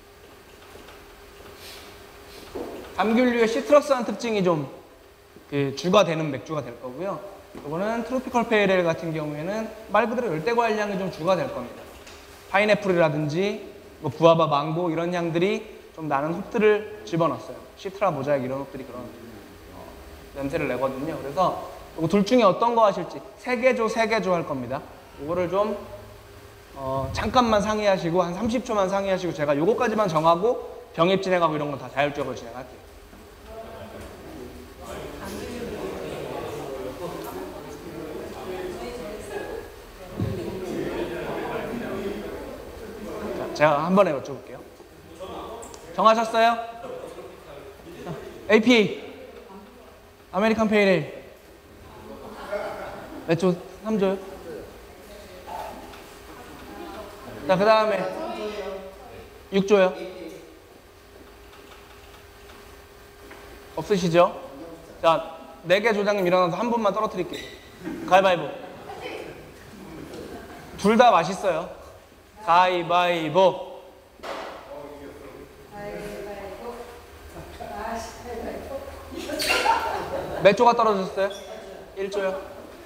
감귤류의 시트러스한 특징이 좀 그 주가 되는 맥주가 될 거고요. 이거는 트로피컬 페일 에일 같은 경우에는 말 그대로 열대과일 향이 좀 주가 될 겁니다. 파인애플이라든지 뭐 구아바, 망고 이런 향들이 좀 나는 홉들을 집어넣었어요. 시트라, 모자익 이런 홉들이 그런 어, 냄새를 내거든요. 그래서 이거 둘 중에 어떤 거 하실지 세 개조, 세 개조 할 겁니다. 이거를 좀 어, 잠깐만 상의하시고 한 삼십 초만 상의하시고 제가 요거까지만 정하고 병입 진행하고 이런 건 다 자율적으로 진행할게요. 자, 제가 한 번에 여쭤볼게요. 정하셨어요? 에이피에이 아메리칸 페일 에일 몇 조? 삼 조요? 자, 그 다음에 육 조요? 없으시죠? 자, 네 개 조장님 일어나서 한 분만 떨어뜨릴게요. 가위바위보. 둘 다 맛있어요. 가위바위보. 몇 조가 떨어졌어요? 일 조요?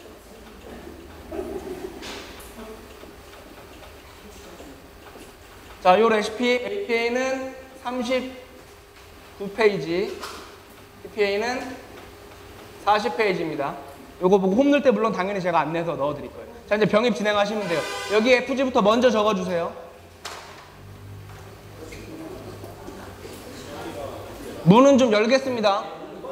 자, 요 레시피 에이피에이는 삼십구 페이지, 티피에이는 사십 페이지입니다. 요거 보고 홈 넣을 때 물론 당연히 제가 안내서 넣어드릴 거예요. 자, 이제 병입 진행하시면 돼요. 여기 에프지부터 먼저 적어주세요. 문은 좀 열겠습니다.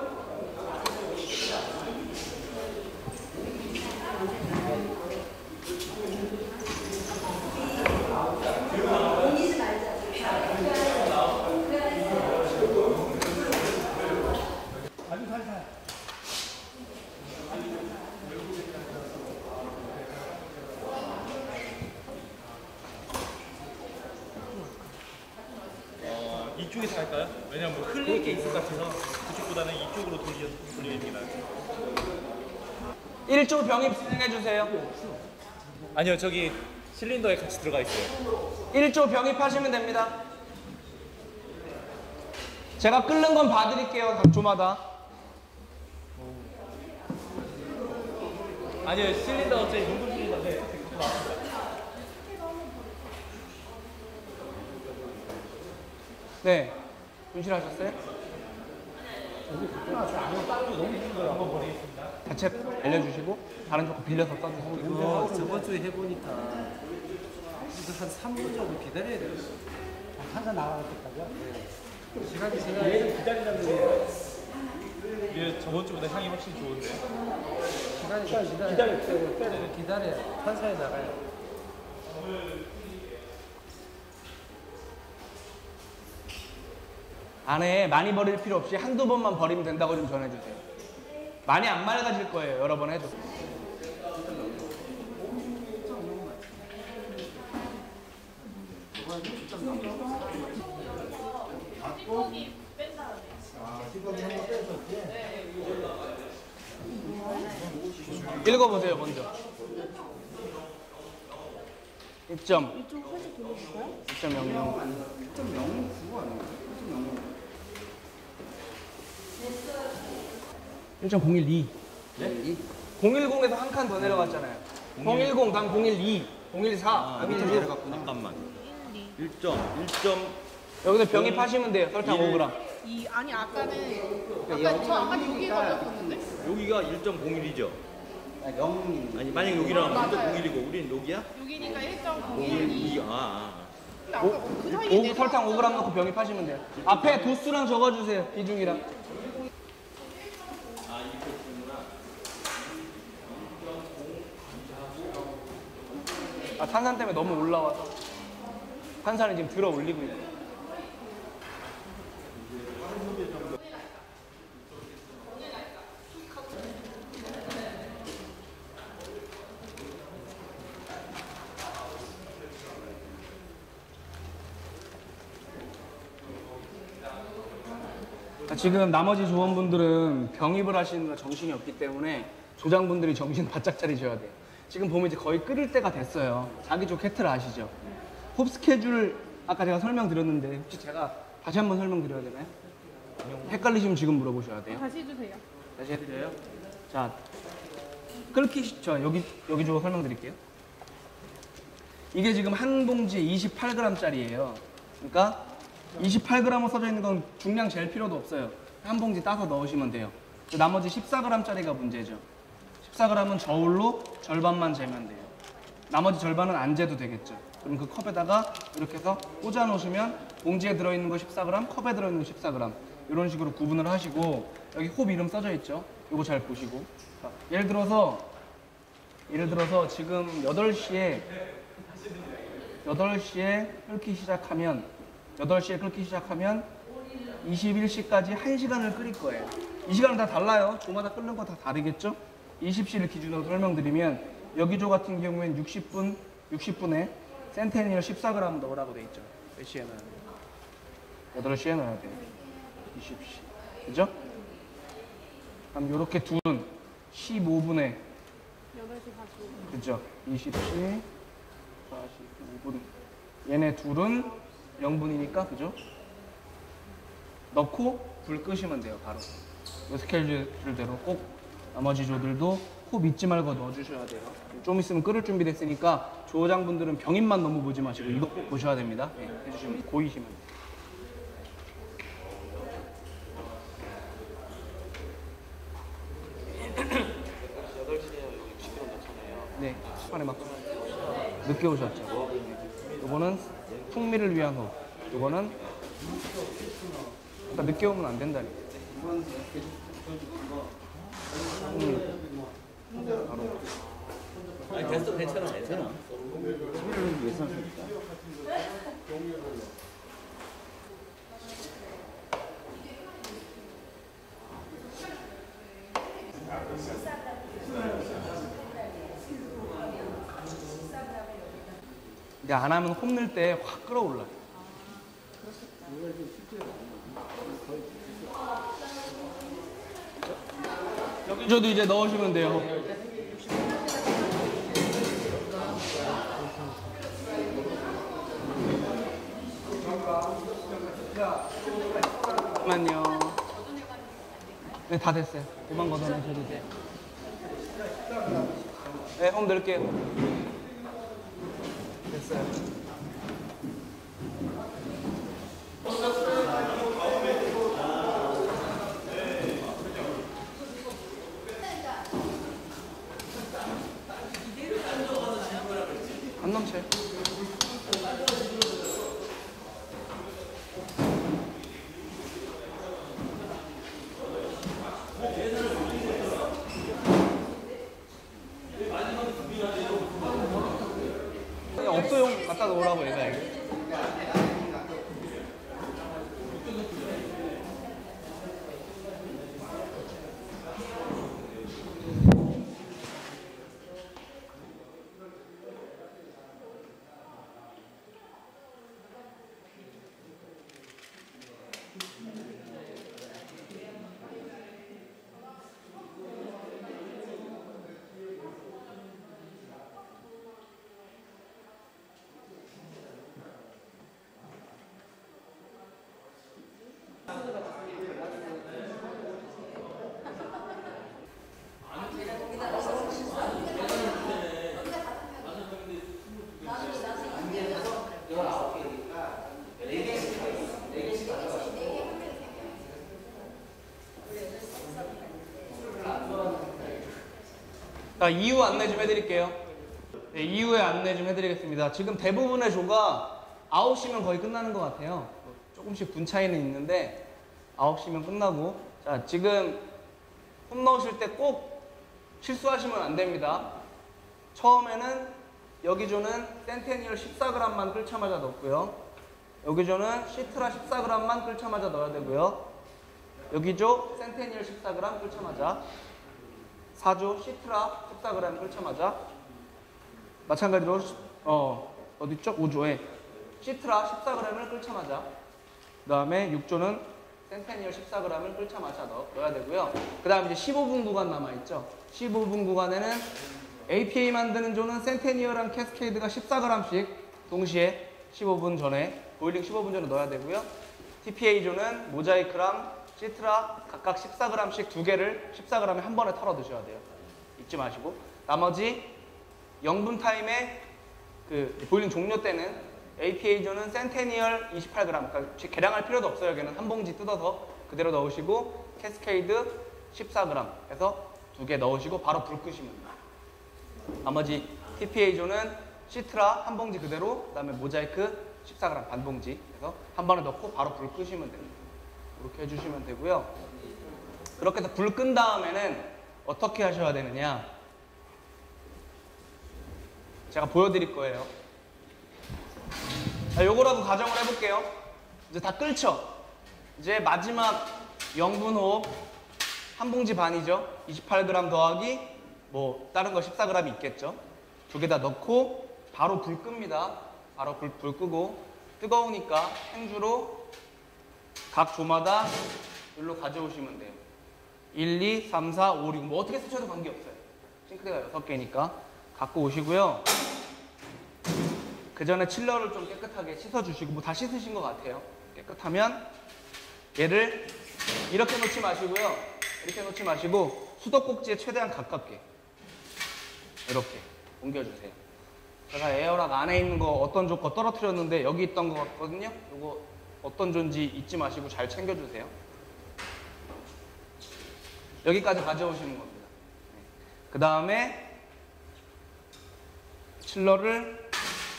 이쪽에서 할까요? 왜냐면 뭐 흘릴 게 있을 것 같아서 그쪽보다는 이쪽으로 돌리, 돌립니다. 일 조 병입 진행해주세요. 아니요, 저기 실린더에 같이 들어가 있어요. 일 조 병입하시면 됩니다. 제가 끓는 건 봐드릴게요, 각 조마다. 아니요, 실린더 어차피 뭉근 실린더인데 네. 분실하셨어요? 자체 알려주시고 다른 쪽 거 빌려서 써주시고. 이거 저번 주에 해보니까 이거 한 삼 분 정도 기다려야 돼요. 한잔 나갈 때까지요? 네. 시간이 생각해. 기다리라는 거예요. 이게 저번 주보다 향이 훨씬 좋은데. 시간이 기다려. 기다려. 기다려. 탄산에 나가요. 안에 많이 버릴 필요 없이 한두 번만 버리면 된다고 좀 전해주세요. 많이 안 맑아질 거예요. 여러 번 해도. 읽어보세요, 먼저. 일 점. 일 점 영영. 일 점 영구 아니에요? 일 점 공일이. 네? 공일공에서 한 칸 더 내려갔잖아요. 공일공 다음 공일이, 공일사. 아, 밑으로 내려갔구나. 잠깐만. 일 점, 일 점. 여기서 병입하시면 돼요. 설탕 오 그램. 이 아니 아까는 아까 저 아까 여기 걸렸었는데. 여기가 일 점 공일이죠. 영. 아니 만약 여기랑 일 점 공일이고 우리는 여기야? 여기니까 일 점 공일이. 이 아. 아. 근데 아까 그 사이에 오, 내려. 설탕 오 그램 넣고 병입하시면 돼요. 앞에 도수랑 적어주세요. 비중이랑. 아, 탄산 때문에 너무 올라와서 탄산이 지금 들어 올리고 있어요. 지금 나머지 조원분들은 병입을 하시는 정신이 없기 때문에 조장분들이 정신 바짝 차리셔야 돼요. 지금 보면 이제 거의 끓일 때가 됐어요. 자기 조 케트를 아시죠? 홉 스케줄 아까 제가 설명드렸는데 혹시 제가 다시 한번 설명드려야 되나요? 헷갈리시면 지금 물어보셔야 돼요. 다시 주세요. 다시 해드려요. 자, 끓기 시, 저 여기 여기 조 설명드릴게요. 이게 지금 한 봉지에 이십팔 그램짜리예요. 그러니까 이십팔 그램으로 써져 있는 건 중량 잴 필요도 없어요. 한 봉지 따서 넣으시면 돼요. 나머지 십사 그램짜리가 문제죠. 십사 그램은 저울로 절반만 재면 돼요. 나머지 절반은 안 재도 되겠죠. 그럼 그 컵에다가 이렇게 해서 꽂아 놓으시면 봉지에 들어있는 거 십사 그램, 컵에 들어있는 거 십사 그램 이런 식으로 구분을 하시고 여기 홉 이름 써져 있죠. 이거 잘 보시고 자, 예를 들어서 예를 들어서 지금 여덟 시에 여덟 시에 끓기 시작하면 여덟 시에 끓기 시작하면 이십일 시까지 한 시간을 끓일 거예요. 이 시간은 다 달라요. 조마다 끓는 거 다 다르겠죠? 이십 시를 기준으로 설명드리면 여기 조 같은 경우엔 육십 분, 육십 분에 센테니얼 십사 그램 넣으라고 돼 있죠. 몇 시에 넣어야 돼요? 여덟 시에 넣어야 돼요. 이십 시. 그죠? 그럼 요렇게 둘은 십오 분에 여덟 시 사십오 분. 그죠? 이십 시, 사십오 분. 얘네 둘은 영 분이니까, 그죠? 넣고 불 끄시면 돼요, 바로. 이 스케줄대로 꼭 나머지 조들도 홉 잊지 말고 넣어주셔야 돼요. 좀 있으면 끓을 준비 됐으니까 조장분들은 병입만 너무 보지 마시고 이거 꼭 보셔야 됩니다. 네, 해주시면 고이시면 돼요. 네, 시간에 맞춰. 늦게 오셨죠? 이거는 풍미를 위한 호. 이거는 그러니까 늦게 오면 안 된다니까. 음. 바로. 아니 됐어 괜찮아 괜찮아. 십일월은 예산이니까. 근데 안 하면 홈늘 때 확 끌어올라요. 여기저도 이제 넣으시면 돼요. 잠깐만요. 네, 다 됐어요. 그만 걷어내셔도 돼요. 네, 홈 넣을게요. 됐어요. 안 넘쳐요. 업소용 갖다 놓으라고 얘가 얘기. 자, 이후 안내 좀 해드릴게요. 네, 이후에 안내 좀 해드리겠습니다. 지금 대부분의 조가 아홉 시면 거의 끝나는 것 같아요. 조금씩 분 차이는 있는데 아홉 시면 끝나고, 자, 지금 홈 넣으실 때 꼭 실수하시면 안 됩니다. 처음에는 여기 조는 센테니얼 십사 그램만 끓자마자 넣고요. 여기 조는 시트라 십사 그램만 끓자마자 넣어야 되고요. 여기 조 센테니얼 십사 그램 끓자마자, 사 조 시트라 십사 그램 끓자마자, 마찬가지로 어 어디있죠? 오 조에 시트라 십사 그램을 끓자마자, 그 다음에 육 조는 센테니얼 십사 그램을 끓자마자 넣, 넣어야 되고요. 그 다음에 이제 십오 분 구간 남아있죠. 십오 분 구간에는 에이피에이 만드는 조는 센테니얼랑 캐스케이드가 십사 그램씩 동시에 십오 분 전에, 보일링 십오 분 전에 넣어야 되고요. 티피에이 조는 모자이크랑 시트라 각각 십사 그램씩 두 개를 십사 그램에 한 번에 털어 드셔야 돼요. 잊지 마시고. 나머지 영 분 타임에 그 보일링 종료 때는 에이피에이 조는 센테니얼 이십팔 그램, 그러니까 계량할 필요도 없어요. 여기는 한 봉지 뜯어서 그대로 넣으시고, 캐스케이드 십사 그램 해서 두 개 넣으시고 바로 불 끄시면 돼요. 나머지 티피에이 조는 시트라 한 봉지 그대로, 그 다음에 모자이크 십사 그램 반 봉지 해서 한 번에 넣고 바로 불 끄시면 됩니다. 이렇게 해주시면 되고요. 그렇게 해서 불 끈 다음에는 어떻게 하셔야 되느냐, 제가 보여드릴 거예요. 자, 요거라도 가정을 해볼게요. 이제 다 끓죠? 이제 마지막 영분 호흡 한 봉지 반이죠. 이십팔 그램 더하기 뭐 다른 거 십사 그램이 있겠죠. 두 개 다 넣고 바로 불 끕니다. 바로 불, 불 끄고 뜨거우니까 행주로 각 조마다 여기로 가져오시면 돼요. 일, 이, 삼, 사, 오, 육 뭐 어떻게 쓰셔도 관계없어요. 싱크대가 여섯 개니까 갖고 오시고요. 그 전에 칠러를 좀 깨끗하게 씻어주시고, 뭐 다 씻으신 것 같아요. 깨끗하면 얘를 이렇게 놓지 마시고요. 이렇게 놓지 마시고 수도꼭지에 최대한 가깝게 이렇게 옮겨주세요. 제가 에어락 안에 있는 거 어떤 조 거 떨어뜨렸는데 여기 있던 거 같거든요. 이거 어떤 존지 잊지 마시고 잘 챙겨주세요. 여기까지 가져오시는 겁니다. 그 다음에 칠러를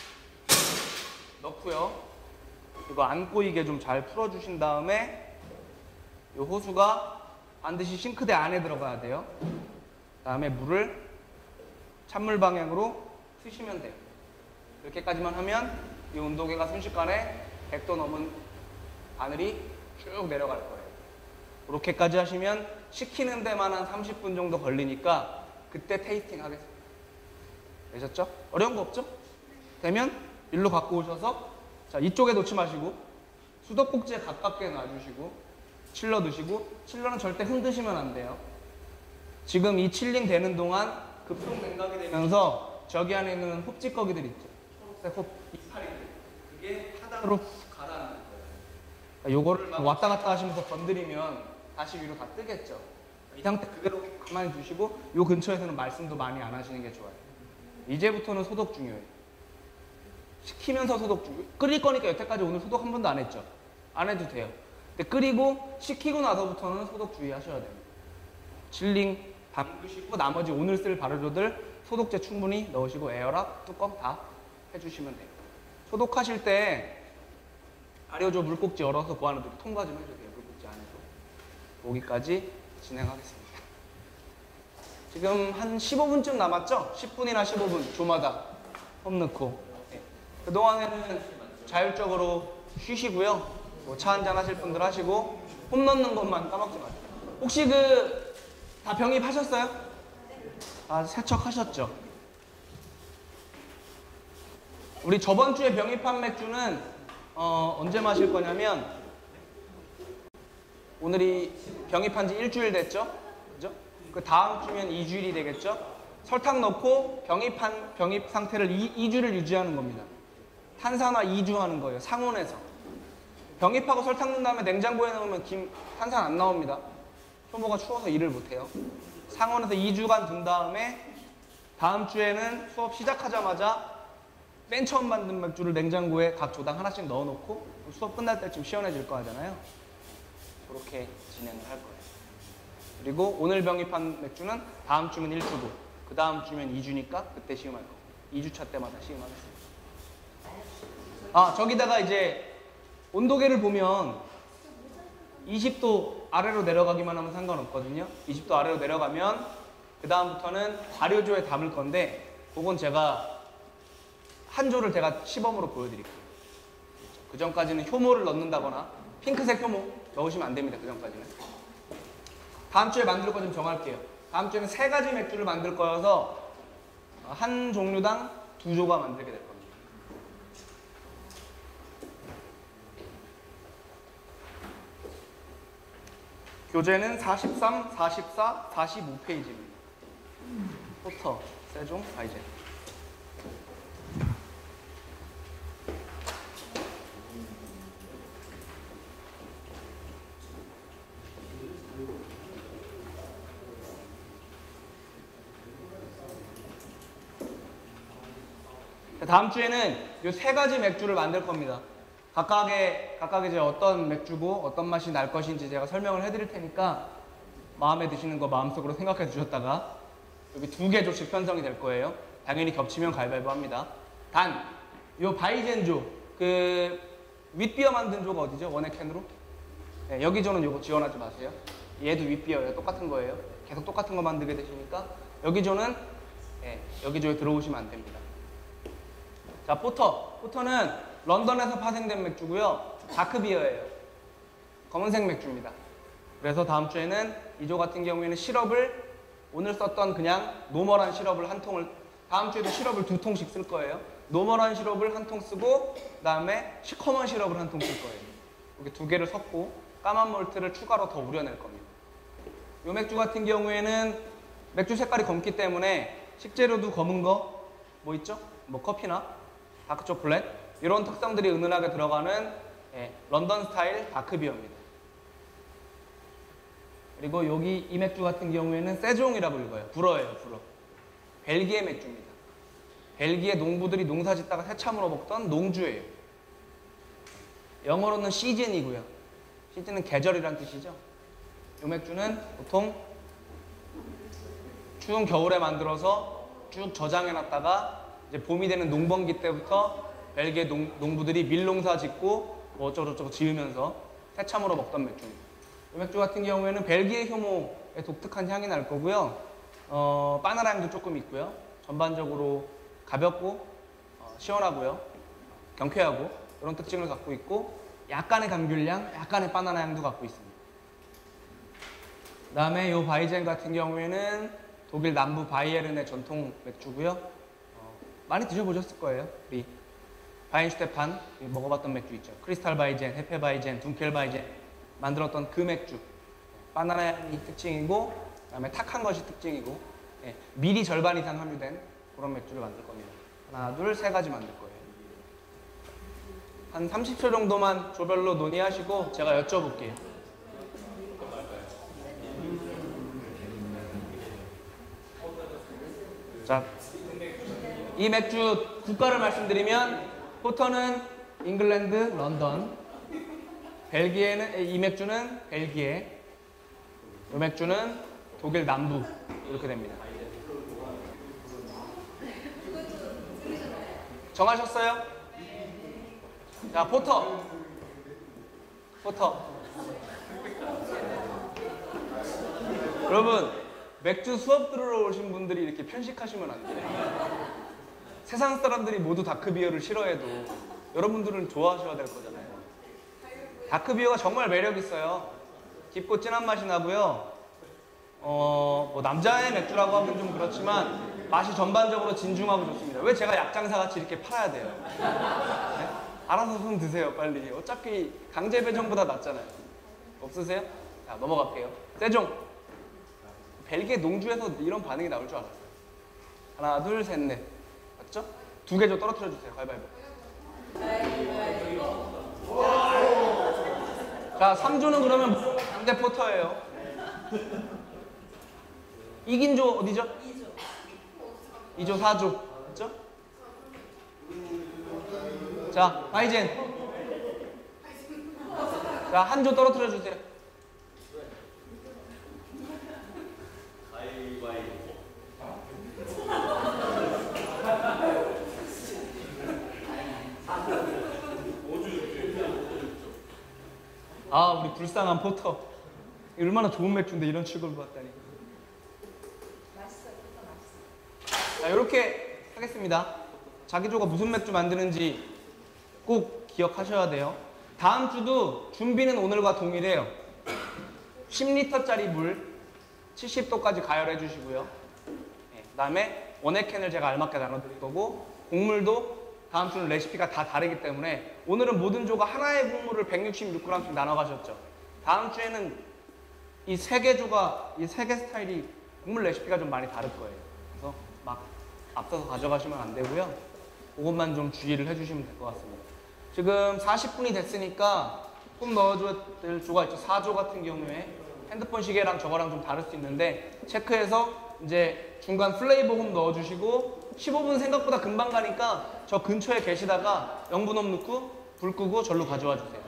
넣고요. 이거 안 꼬이게 좀 잘 풀어주신 다음에 이 호수가 반드시 싱크대 안에 들어가야 돼요. 그 다음에 물을 찬물 방향으로 트시면 돼요. 이렇게까지만 하면 이 온도계가 순식간에 백 도 넘은 바늘이 쭉 내려갈 거예요. 이렇게까지 하시면 식히는 데만 한 삼십 분 정도 걸리니까 그때 테이스팅 하겠습니다. 되셨죠? 어려운 거 없죠? 되면 일로 갖고 오셔서, 자, 이쪽에 놓지 마시고 수도꼭지에 가깝게 놔주시고 칠러 드시고, 칠러는 절대 흔드시면 안 돼요. 지금 이 칠링 되는 동안 급속 냉각이 되면서 저기 안에 있는 홉찌꺼기들 있죠. 초록색 홉 이파리들, 그게 하단으로 가라앉는 거예요. 그러니까 요거를 막 왔다 갔다 하시면서 건드리면 다시 위로 다 뜨겠죠. 이 상태 그대로 가만히 두시고, 요 근처에서는 말씀도 많이 안 하시는 게 좋아요. 이제부터는 소독 중요해요. 식히면서 소독 중요해요. 끓일 거니까 여태까지 오늘 소독 한 번도 안 했죠? 안 해도 돼요. 근데 끓이고 식히고 나서부터는 소독 주의하셔야 됩니다. 칠링 담그시고 나머지 오늘 쓸 발효조들 소독제 충분히 넣으시고 에어락 뚜껑 다 해주시면 돼요. 소독하실 때 발효조 물꼭지 열어서 그 안에 통과 좀 해주세요. 물꼭지 안에서. 여기까지 진행하겠습니다. 지금 한 십오 분쯤 남았죠? 십 분이나 십오 분 조마다 홈 넣고. 네. 그동안에는 자율적으로 쉬시고요. 뭐 차 한잔 하실 분들 하시고 홈 넣는 것만 까먹지 마세요. 혹시 그 다 병입하셨어요? 아, 세척하셨죠? 우리 저번 주에 병입한 맥주는 어, 언제 마실 거냐면, 오늘이 병입한 지 일주일 됐죠? 그죠? 그 다음 주면 이 주일이 되겠죠? 설탕 넣고 병입한, 병입 상태를 이 주를 유지하는 겁니다. 탄산화 이 주 하는 거예요. 상온에서. 병입하고 설탕 넣은 다음에 냉장고에 넣으면 김, 탄산 안 나옵니다. 효모가 추워서 일을 못해요. 상온에서 이 주간 둔 다음에 다음 주에는 수업 시작하자마자 맨 처음 만든 맥주를 냉장고에 각 조당 하나씩 넣어놓고 수업 끝날 때쯤 시원해질 거 하잖아요. 그렇게 진행을 할 거예요. 그리고 오늘 병입한 맥주는 다음 주면 일 주고 그 다음 주면 이 주니까 그때 시음할 거고 이 주차 때마다 시음하겠습니다. 아 저기다가 이제 온도계를 보면 이십 도 아래로 내려가기만 하면 상관없거든요. 이십 도 아래로 내려가면 그 다음부터는 발효조에 담을 건데 그건 제가 한 조를 제가 시범으로 보여드릴게요. 그 전까지는 효모를 넣는다거나 핑크색 효모 넣으시면 안 됩니다. 그 전까지는. 다음 주에 만들 거 좀 정할게요. 다음 주에는 세 가지 맥주를 만들 거여서 한 종류당 두 조가 만들게 될 겁니다. 교재는 사십삼, 사십사, 사십오 페이지입니다. 포터, 세종, 바이젠. 다음 주에는 이 세 가지 맥주를 만들 겁니다. 각각의, 각각의 이제 어떤 맥주고 어떤 맛이 날 것인지 제가 설명을 해드릴 테니까 마음에 드시는 거 마음속으로 생각해 주셨다가 여기 두 개 조씩 편성이 될 거예요. 당연히 겹치면 가위바위보 합니다. 단, 이 바이젠조, 그 윗비어 만든 조가 어디죠? 원액 캔으로? 네, 여기 조는 요거 지원하지 마세요. 얘도 윗비어예요. 똑같은 거예요. 계속 똑같은 거 만들게 되시니까 여기 조는 네, 여기 조에 들어오시면 안 됩니다. 자, 포터. 포터는 런던에서 파생된 맥주고요. 다크비어예요. 검은색 맥주입니다. 그래서 다음 주에는 이 조 같은 경우에는 시럽을 오늘 썼던 그냥 노멀한 시럽을 한 통을 다음 주에도 시럽을 두 통씩 쓸 거예요. 노멀한 시럽을 한 통 쓰고 그 다음에 시커먼 시럽을 한 통 쓸 거예요. 이렇게 두 개를 섞고 까만 몰트를 추가로 더 우려낼 겁니다. 이 맥주 같은 경우에는 맥주 색깔이 검기 때문에 식재료도 검은 거 뭐 있죠? 뭐 커피나 다크 초콜릿 이런 특성들이 은은하게 들어가는 예, 런던 스타일 다크비어입니다. 그리고 여기 이 맥주 같은 경우에는 세종이라고 읽어요. 불어예요, 불어. 벨기에 맥주입니다. 벨기에 농부들이 농사 짓다가 새참으로 먹던 농주예요. 영어로는 시즌이고요. 시즌은 계절이란 뜻이죠. 이 맥주는 보통 추운 겨울에 만들어서 쭉 저장해놨다가 이제 봄이 되는 농번기 때부터 벨기에 농, 농부들이 밀농사 짓고 뭐 어쩌고저쩌고 지으면서 새참으로 먹던 맥주입니다. 이 맥주 같은 경우에는 벨기에 효모의 독특한 향이 날 거고요. 어, 바나나 향도 조금 있고요. 전반적으로 가볍고 어, 시원하고요. 경쾌하고 이런 특징을 갖고 있고 약간의 감귤향, 약간의 바나나 향도 갖고 있습니다. 그 다음에 이 바이젠 같은 경우에는 독일 남부 바이에른의 전통 맥주고요. 어, 많이 드셔보셨을 거예요. 우리 바이엔슈테판 먹어봤던 맥주 있죠. 크리스탈 바이젠, 헤페 바이젠, 둔켈 바이젠 만들었던 그 맥주. 바나나 향이 특징이고 그 다음에 탁한 것이 특징이고 예, 미리 절반 이상 함유된 그런 맥주를 만들 겁니다. 하나, 둘, 세 가지 만들 거예요. 한 삼십 초 정도만 조별로 논의하시고 제가 여쭤볼게요. 자, 이 맥주 국가를 말씀드리면 포터는 잉글랜드, 런던, 벨기에는 이 맥주는 벨기에, 이 맥주는 독일 남부 이렇게 됩니다. 정하셨어요? 자, 포터. 포터. 여러분, 맥주 수업 들으러 오신 분들이 이렇게 편식하시면 안 돼요. 세상 사람들이 모두 다크비어를 싫어해도 여러분들은 좋아하셔야 될 거잖아요. 다크비어가 정말 매력 있어요. 깊고 진한 맛이 나고요. 어, 뭐 남자의 맥주라고 하면 좀 그렇지만 맛이 전반적으로 진중하고 좋습니다. 왜 제가 약장사같이 이렇게 팔아야 돼요? 네? 알아서 손 드세요, 빨리. 어차피 강제 배정보다 낫잖아요. 없으세요? 자, 넘어갈게요. 세종. 벨기에 농주에서 이런 반응이 나올 줄 알았어요. 하나, 둘, 셋, 넷. 맞죠? 두 개 좀 떨어뜨려 주세요. 가위바위보. 자, 삼 조는 그러면 강제 포터예요. 이긴 조 어디죠? 이 조, 사 조. 맞죠? 자, 바이젠. 자, 한 조 떨어뜨려 주세요. 아, 우리 불쌍한 포터. 얼마나 좋은 맥주인데 이런 취급을 받다니. 자, 이렇게 하겠습니다. 자기조가 무슨 맥주 만드는지 꼭 기억하셔야 돼요. 다음 주도 준비는 오늘과 동일해요. 십 리터짜리 물 칠십 도까지 가열해 주시고요. 네, 그 다음에 원액캔을 제가 알맞게 나눠드릴 거고, 곡물도 다음 주는 레시피가 다 다르기 때문에 오늘은 모든 조가 하나의 곡물을 백육십육 그램씩 나눠 가셨죠. 다음 주에는 이 세 개 조가, 이 세 개 스타일이 곡물 레시피가 좀 많이 다를 거예요. 그래서 막 앞서서 가져가시면 안 되고요. 그것만 좀 주의를 해주시면 될 것 같습니다. 지금 사십 분이 됐으니까 꼭 넣어줘야 될 조가 있죠. 사 조 같은 경우에 핸드폰 시계랑 저거랑 좀 다를 수 있는데 체크해서 이제 중간 플레이버 홈 넣어주시고 십오 분 생각보다 금방 가니까 저 근처에 계시다가 영분홈 넣고 불 끄고 절로 가져와 주세요.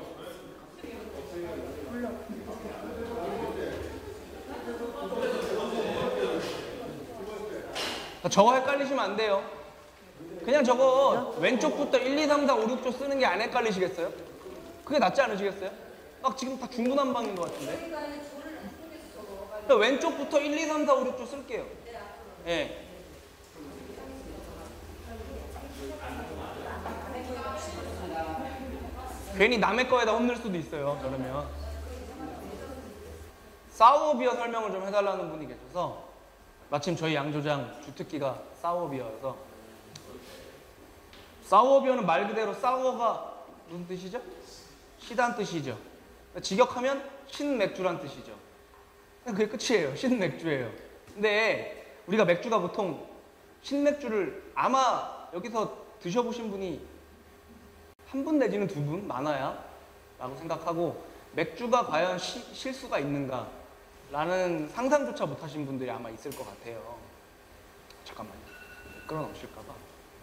저거 헷갈리시면 안 돼요. 그냥 저거 왼쪽부터 일, 이, 삼, 사, 오, 육 조 쓰는 게 안 헷갈리시겠어요? 그게 낫지 않으시겠어요? 막 지금 다 중구난방인 것 같은데. 그러니까 왼쪽부터 일, 이, 삼, 사, 오, 육 조 쓸게요. 예. 네. 괜히 남의 거에다 혼낼 수도 있어요, 저러면. 사우어비어 설명을 좀 해달라는 분이 계셔서, 마침 저희 양조장 주특기가 사우어비어여서. 사우어비어는 말 그대로 사우어가 무슨 뜻이죠? 시단 뜻이죠. 직역하면 신맥주란 뜻이죠. 그게 끝이에요. 신맥주예요. 근데 우리가 맥주가 보통 신맥주를 아마 여기서 드셔보신 분이 한 분 내지는 두 분 많아야 라고 생각하고, 맥주가 과연 시, 실수가 있는가 라는 상상조차 못하신 분들이 아마 있을 것 같아요. 잠깐만요. 끌어넘실까봐.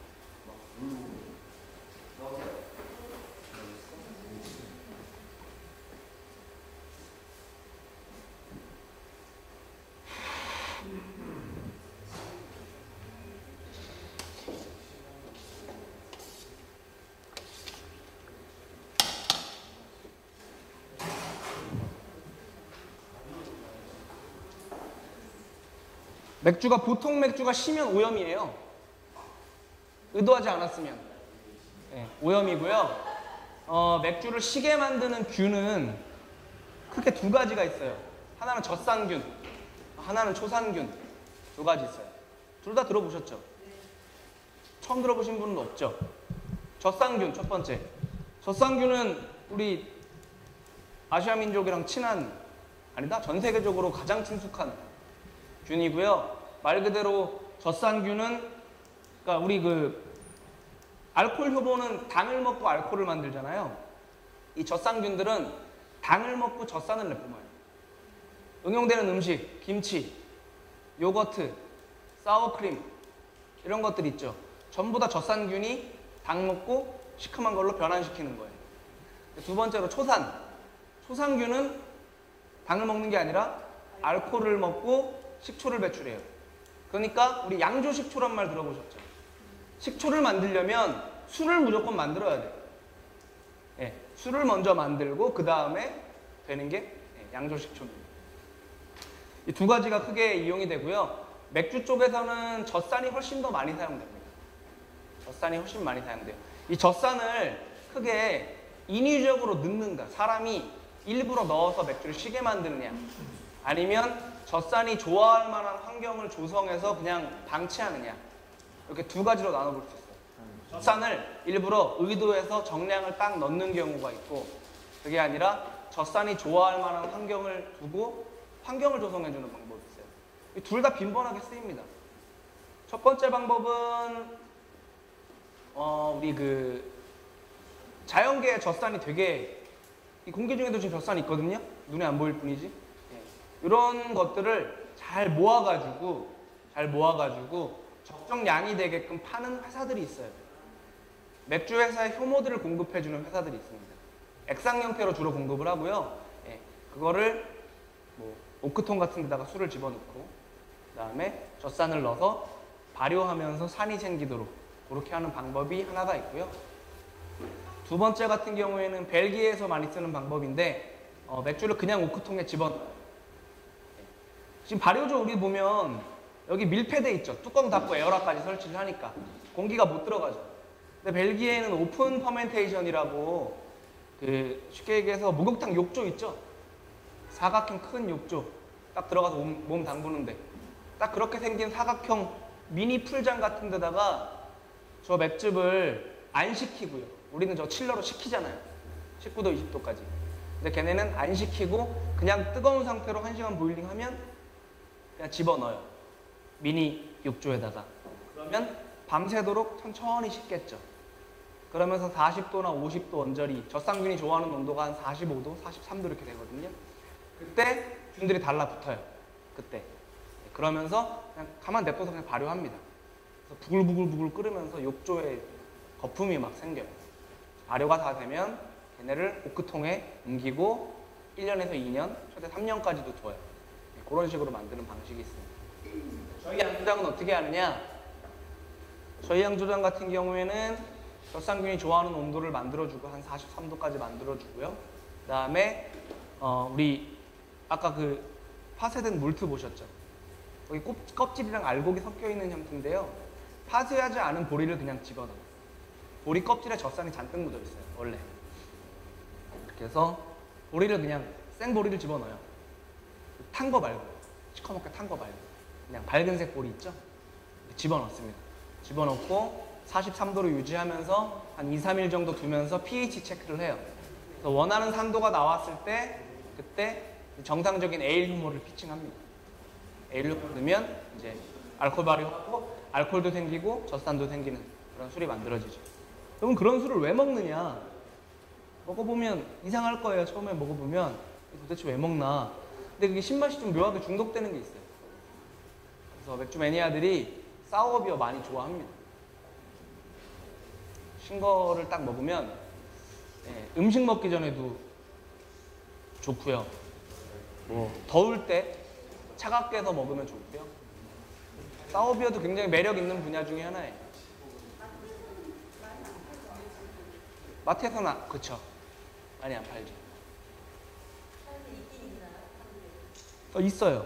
맥주가 보통 맥주가 시면 오염이에요. 의도하지 않았으면. 네, 오염이고요. 어, 맥주를 시게 만드는 균은 크게 두 가지가 있어요. 하나는 젖산균, 하나는 초산균. 두 가지 있어요. 둘 다 들어보셨죠? 처음 들어보신 분은 없죠? 젖산균 첫 번째. 젖산균은 우리 아시아 민족이랑 친한, 아니다, 전 세계적으로 가장 친숙한 균이고요. 말 그대로 젖산균은, 그러니까 우리 그 알코올 효모는 당을 먹고 알코올을 만들잖아요. 이 젖산균들은 당을 먹고 젖산을 내뿜어요. 응용되는 음식, 김치, 요거트, 사워크림 이런 것들 있죠. 전부 다 젖산균이 당 먹고 시큼한 걸로 변환시키는 거예요. 두 번째로 초산. 초산균은 당을 먹는 게 아니라 알코올을 먹고 식초를 배출해요. 그러니까 우리 양조식초란 말 들어보셨죠? 식초를 만들려면 술을 무조건 만들어야 돼요. 예, 술을 먼저 만들고 그 다음에 되는 게 양조식초입니다. 이 두 가지가 크게 이용이 되고요. 맥주 쪽에서는 젖산이 훨씬 더 많이 사용됩니다. 젖산이 훨씬 많이 사용돼요. 이 젖산을 크게 인위적으로 넣는가, 사람이 일부러 넣어서 맥주를 시게 만드느냐, 아니면 젖산이 좋아할 만한 환경을 조성해서 그냥 방치하느냐, 이렇게 두 가지로 나눠볼 수 있어요. 젖산을 일부러 의도해서 정량을 딱 넣는 경우가 있고, 그게 아니라 젖산이 좋아할 만한 환경을 두고 환경을 조성해주는 방법이 있어요. 이 둘 다 빈번하게 쓰입니다. 첫 번째 방법은 어, 우리 그 자연계의 젖산이 되게, 이 공기 중에도 지금 젖산이 있거든요. 눈에 안 보일 뿐이지. 네. 이런 것들을 잘 모아가지고 잘 모아가지고 적정량이 되게끔 파는 회사들이 있어요. 맥주 회사의 효모들을 공급해주는 회사들이 있습니다. 액상 형태로 주로 공급을 하고요. 예, 그거를 뭐 오크통 같은 데다가 술을 집어넣고 그 다음에 젖산을 넣어서 발효하면서 산이 생기도록 그렇게 하는 방법이 하나가 있고요. 두 번째 같은 경우에는 벨기에에서 많이 쓰는 방법인데 어, 맥주를 그냥 오크통에 집어넣어요. 지금 발효조 우리 보면 여기 밀폐돼 있죠. 뚜껑 닫고 에어락까지 설치를 하니까 공기가 못 들어가죠. 근데 벨기에는 오픈 퍼멘테이션이라고 그 쉽게 얘기해서 목욕탕 욕조 있죠. 사각형 큰 욕조 딱 들어가서 몸, 몸 담그는데 딱 그렇게 생긴 사각형 미니 풀장 같은 데다가 저 맥즙을 안 식히고요. 우리는 저 칠러로 식히잖아요. 십구 도, 이십 도까지. 근데 걔네는 안 식히고 그냥 뜨거운 상태로 한 시간 보일링 하면 그냥 집어넣어요. 미니 욕조에다가. 그러면 밤새도록 천천히 식겠죠. 그러면서 사십 도나 오십 도 언저리, 젖상균이 좋아하는 온도가 한 사십오 도, 사십삼 도 이렇게 되거든요. 그때 균들이 달라붙어요. 그때. 그러면서 그냥 가만 냅둬서 그냥 발효합니다. 그래서 부글부글부글 끓으면서 욕조에 거품이 막 생겨요. 발효가 다 되면 걔네를 오크통에 옮기고 일 년에서 이 년, 최대 삼 년까지도 둬요. 그런 식으로 만드는 방식이 있습니다. 저희 양조장은 어떻게 하느냐? 저희 양조장 같은 경우에는 젖상균이 좋아하는 온도를 만들어주고 한 사십삼 도까지 만들어주고요. 그 다음에 어, 우리 아까 그 파쇄된 몰트 보셨죠? 거기 껍, 껍질이랑 알곡이 섞여 있는 형태인데요. 파쇄하지 않은 보리를 그냥 집어넣어요. 보리 껍질에 젖산이 잔뜩 묻어 있어요. 원래. 그래서 보리를 그냥 생 보리를 집어넣어요. 탄 거 말고, 시커멓게 탄 거 말고 그냥 밝은색 보리 있죠? 집어넣습니다. 집어넣고 사십삼 도로 유지하면서 한 이, 삼 일 정도 두면서 pH 체크를 해요. 그래서 원하는 산도가 나왔을 때 그때 정상적인 에일 효모를 피칭합니다. 에일 효모 넣으면 이제 알코올 발효하고 알코올도 생기고 젖산도 생기는 그런 술이 만들어지죠. 그럼 그런 술을 왜 먹느냐? 먹어보면 이상할 거예요. 처음에 먹어보면 도대체 왜 먹나? 근데 그게 신맛이 좀 묘하게 중독되는 게 있어요. 그래서 맥주 매니아들이 사워비어 많이 좋아합니다. 신 거를 딱 먹으면 예, 음식 먹기 전에도 좋고요. 뭐 더울 때 차갑게 해서 먹으면 좋고요. 사워비어도 굉장히 매력 있는 분야 중에 하나예요. 마트에서는 아, 그쵸. 많이 안 팔죠. 어, 있어요.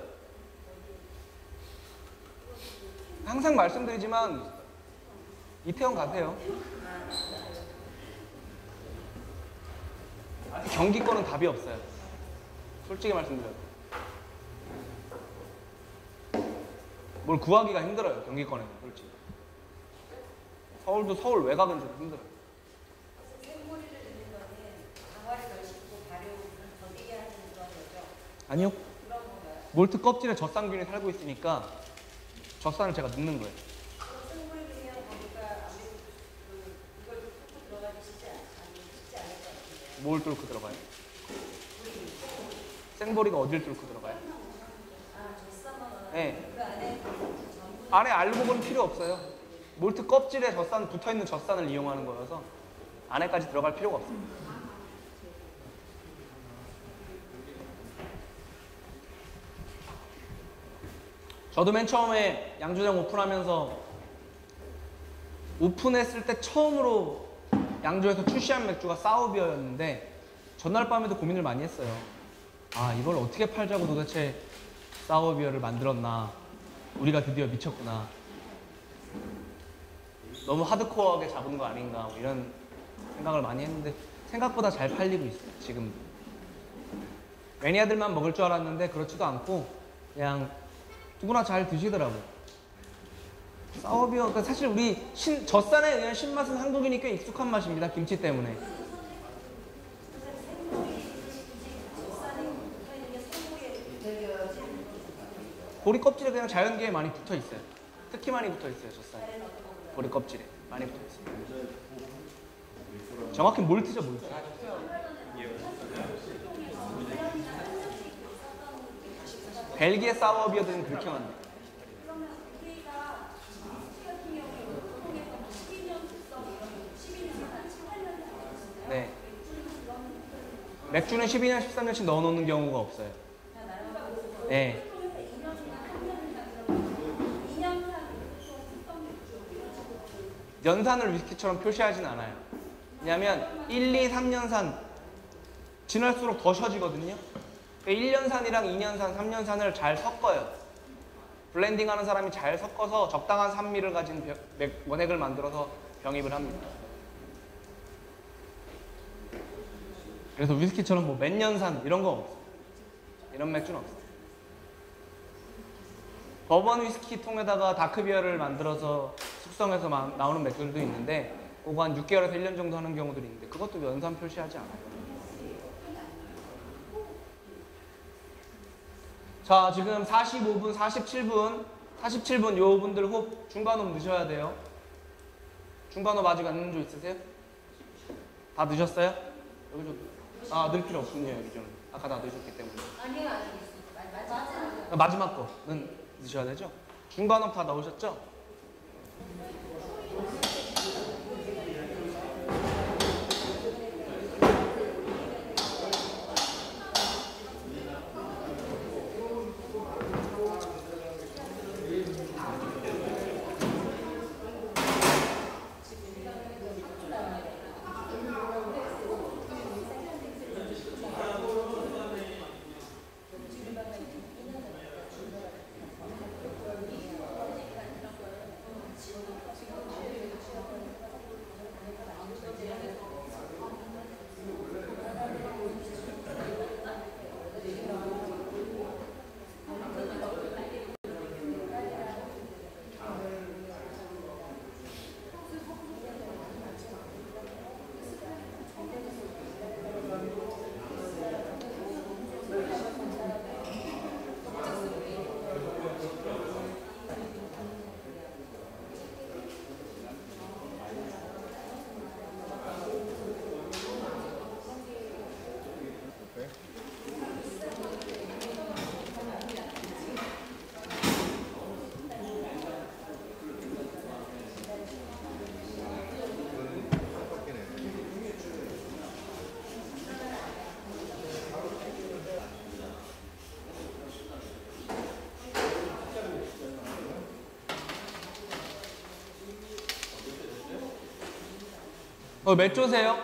항상 말씀드리지만 이태원 가세요. 경기권은 답이 없어요. 솔직히 말씀드려요. 뭘 구하기가 힘들어요. 경기권에는 솔직히. 서울도 서울 외곽은 좀 힘들어요. 생보리를 넣는 거는 강화를 덜 씹고 발효를 더 되게 하는 그런 거죠. 아니요. 그런 건가요? 몰트 껍질에 젖산균이 살고 있으니까 젖산을 제가 넣는 거예요. 생보리 그냥 거기가 아무래도 그 이걸 뚫고 들어가기 쉽지 않, 아니 쉽지 않을 것 같은데. 뭘 뚫고 들어가요? 생보리가 어딜 뚫고 들어가요? 아, 젖산만 네. 그 안에 안에 알곡은 필요 없어요. 몰트 껍질에 젖산 붙어있는 젖산을 이용하는 거여서 안에까지 들어갈 필요가 없어요. 저도 맨 처음에 양조장 오픈하면서 오픈했을 때 처음으로 양조에서 출시한 맥주가 사워비어였는데 전날 밤에도 고민을 많이 했어요. 아, 이걸 어떻게 팔자고 도대체 사워비어를 만들었나. 우리가 드디어 미쳤구나. 너무 하드코어하게 잡은 거 아닌가 뭐 이런 생각을 많이 했는데 생각보다 잘 팔리고 있어요. 지금 매니아들만 먹을 줄 알았는데 그렇지도 않고 그냥 누구나 잘 드시더라고요. 사워비어, 그러니까 사실 우리 신, 젖산에 의한 신맛은 한국인이 꽤 익숙한 맛입니다. 김치 때문에. 보리 껍질에 그냥 자연계에 많이 붙어 있어요. 특히 많이 붙어 있어요, 젖산에. 보리 껍질에 많이 붙어 있어요. 정확히 몰트죠, 몰트. 벨기에 사워비어들은 그렇게 만들어요. 네. 맥주는 십이 년, 십삼 년씩 넣어놓는 경우가 없어요. 네. 연산을 위스키처럼 표시하진 않아요. 왜냐면 일, 이, 삼 년산 지날수록 더 쉬어지거든요. 일 년산이랑 이 년산, 삼 년산을 잘 섞어요. 블렌딩 하는 사람이 잘 섞어서 적당한 산미를 가진 병, 맥, 원액을 만들어서 병입을 합니다. 그래서 위스키처럼 뭐 몇 년산 이런 거 없어. 이런 맥주는 없어. 버번 위스키 통에다가 다크비어를 만들어서 숙성해서 마, 나오는 맥주들도 있는데 그거 한 육 개월에서 일 년 정도 하는 경우들이 있는데 그것도 연산 표시하지 않아요. 자, 지금 사십오 분, 사십칠 분, 사십칠 분 요 분들 호흡 중간호흡 넣으셔야 돼요. 중간호흡 아직 안 넣은 조 있으세요? 다 넣으셨어요? 여기 좀, 아, 넣을 필요 없군요, 여기 좀. 아까 다 넣으셨기 때문에. 아니요, 아직 있습니다. 마지막. 마지막 거는 넣으셔야 되죠? 중간호흡 다 넣으셨죠? 어, 몇 조세요?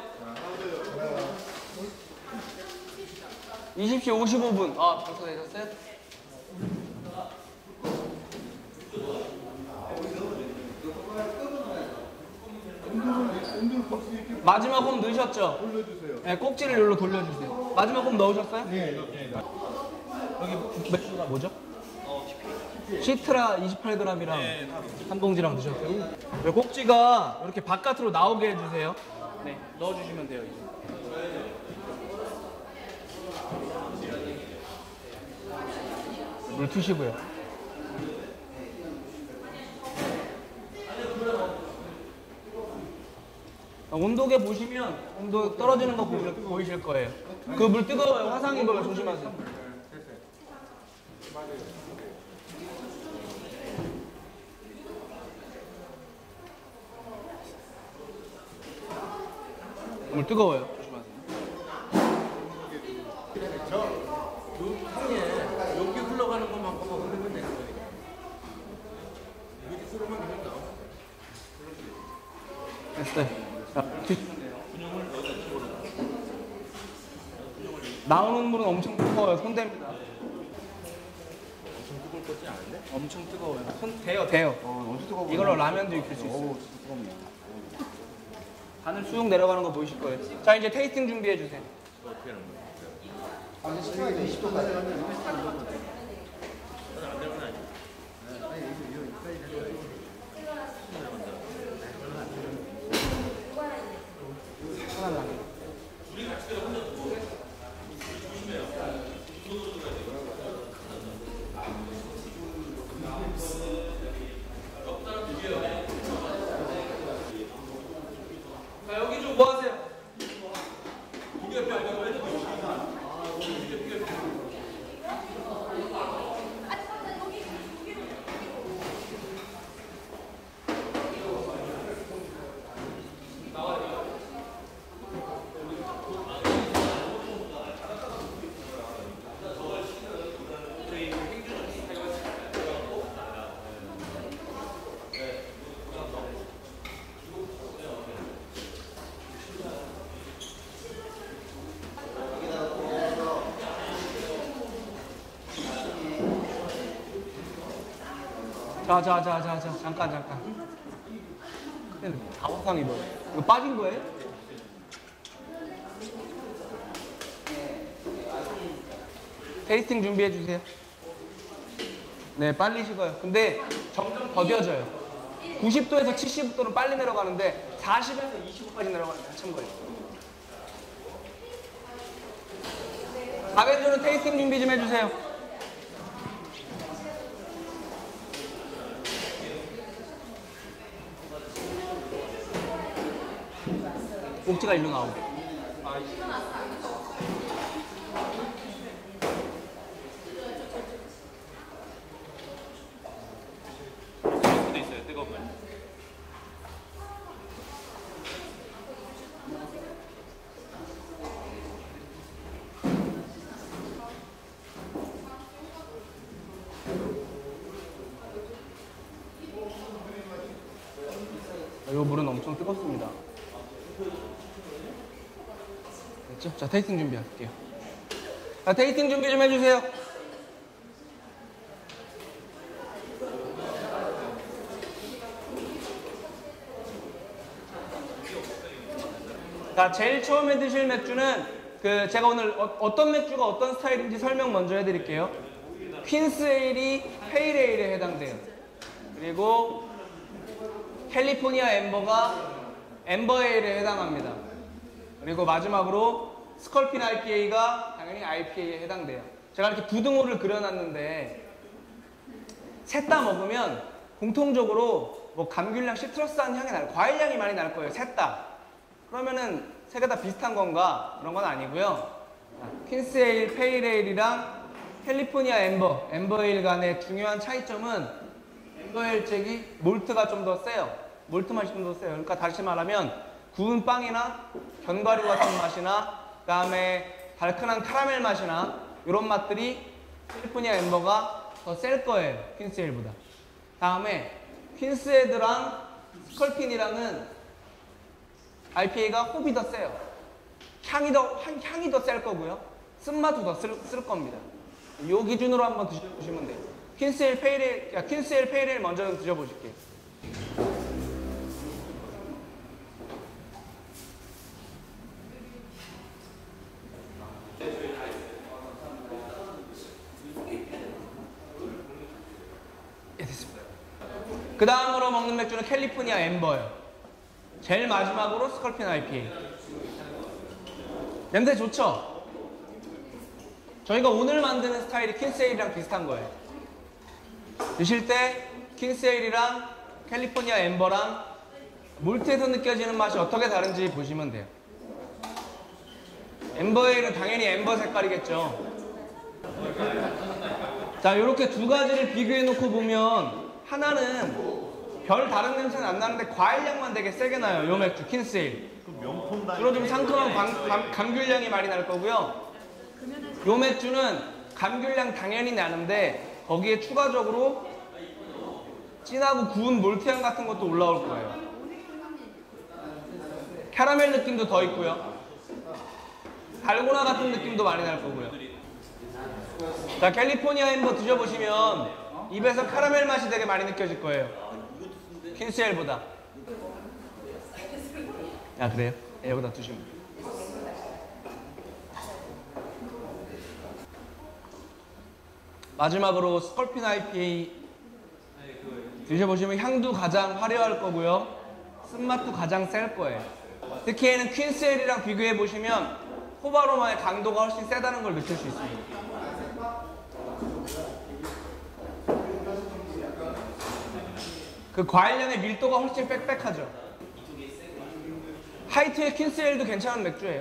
이십 시 오십오 분. 아, 벌써 되셨어요? 마지막 홈 넣으셨죠? 돌려주세요. 네, 꼭지를 여기로 돌려주세요. 마지막 홈 넣으셨어요? 네. 여기 맥주가 뭐죠? 시트라 이십팔 그램이랑 한 봉지랑 넣으셨어요. 여기 꼭지가 이렇게 바깥으로 나오게 해주세요. 네, 넣어주시면 돼요. 이제. 물 투시고요. 온도계 보시면 온도 떨어지는 거 보이, 보이실 거예요. 그 물 뜨거워요. 화상 입어요. 조심하세요. 물 뜨거워요. 조심하세요. 여기 흘러가는 것만큼만 흘리면 되는 거니까. 여기 흐르면 그냥 나와. 됐어요. 자, 드시면 돼요. 나오는 물은 엄청 뜨거워요. 손 댑니다. 엄청 뜨거울 것지 않은데? 엄청 뜨거워요. 손 대요, 대요. 어, 엄청 뜨거워. 이걸로 라면도 익힐 수 있어요. 어우, 진짜 뜨겁네. 바늘 쑥 내려가는 거 보이실 거예요. 자, 이제 테이스팅 준비해 주세요. 어떻게 하는 거예요? 아니, 시간이 이십 도까지 하면 이거 안 되거든. 안 되면 아니죠. 아니, 이거, 이거 이까지 되는 하나 라면. 자, 여기 좀 뭐 하세요? 자, 자, 자, 자, 자, 잠깐, 잠깐. 다 화상 입어요. 이거 빠진 거예요? 테이스팅 준비해 주세요. 네, 빨리 식어요. 근데 점점 더뎌져요. 구십 도에서 칠십 도는 빨리 내려가는데 사십에서 이십오까지 내려가는데 한참 걸려요. 가벤조는 테이스팅 준비 좀 해주세요. 꼭지가 일로 나오고. 수도 있어요. 뜨거운 물. 이 물은 엄청 뜨겁습니다. 됐죠? 자, 테이스팅 준비할게요. 자, 테이스팅 준비 좀 해주세요. 자, 제일 처음에 드실 맥주는 그 제가 오늘 어, 떤 맥주가 어떤 스타일인지 설명 먼저 해드릴게요. 퀸스 에일이 페일 에일에 해당돼요. 그리고 캘리포니아 엠버가 엠버 에일에 해당합니다. 그리고 마지막으로 스컬핀 아이피에이가 당연히 아이피에이에 해당돼요. 제가 이렇게 부등호를 그려놨는데 셋 다 먹으면 공통적으로 뭐 감귤향, 시트러스한 향이 날, 과일향이 많이 날 거예요. 셋 다. 그러면은 세 개 다 비슷한 건가? 그런 건 아니고요. 퀸스 에일, 페일 에일이랑 캘리포니아 엠버, 엠버 에일 간의 중요한 차이점은 엠버 에일 잭이 몰트가 좀 더 세요. 몰트 맛이 좀 더 세요. 그러니까 다시 말하면 구운 빵이나 견과류 같은 맛이나 그다음에 달큰한 카라멜 맛이나 이런 맛들이 캘리포니아 엠버가 더 셀 거예요. 퀸스 에일보다. 다음에 퀸스 에드랑 스컬핀이랑은 아이피에이가 호흡이 더 세요. 향이 더, 향, 향이 더 셀 거고요. 쓴맛도 더 쓸, 쓸 겁니다. 이 기준으로 한번 드셔보시면 돼요. 퀸스 에일 페일 에일, 퀸스 에일 페일 에일 먼저 좀 드셔보실게요. 예, 됐습니다. 그 다음으로 먹는 맥주는 캘리포니아 엠버예요. 제일 마지막으로 스컬핀 아이피에이. 냄새 좋죠? 저희가 오늘 만드는 스타일이 퀸스 에일이랑 비슷한 거예요. 드실 때 퀸스 에일이랑 캘리포니아 엠버랑 몰트에서 느껴지는 맛이 어떻게 다른지 보시면 돼요. 엠버 에일은 당연히 엠버 색깔이겠죠. 자, 이렇게 두 가지를 비교해 놓고 보면 하나는 별 다른 냄새는 안 나는데 과일향만 되게 세게 나요. 요 맥주 퀸스 에일. 주로 좀 상큼한 감, 감, 감귤향이 많이 날 거고요. 요 맥주는 감귤향 당연히 나는데 거기에 추가적으로 진하고 구운 몰트향 같은 것도 올라올 거예요. 캐러멜 느낌도 더 있고요. 달고나 같은 느낌도 많이 날 거고요. 자, 캘리포니아 엠버 드셔보시면 입에서 캐러멜 맛이 되게 많이 느껴질 거예요. 퀸스 에일보다. 아, 그래요? 네, 여기다 두시면 돼요. 마지막으로 스컬핀 아이피에이 드셔보시면 향도 가장 화려할 거고요. 쓴맛도 가장 셀 거예요. 특히 얘는 퀸스 에일이랑 비교해보시면 호바로마의 강도가 훨씬 세다는 걸 느낄 수 있습니다. 그 과일향의 밀도가 훨씬 빽빽하죠. 하이트의 퀸스 에일도 괜찮은 맥주예요.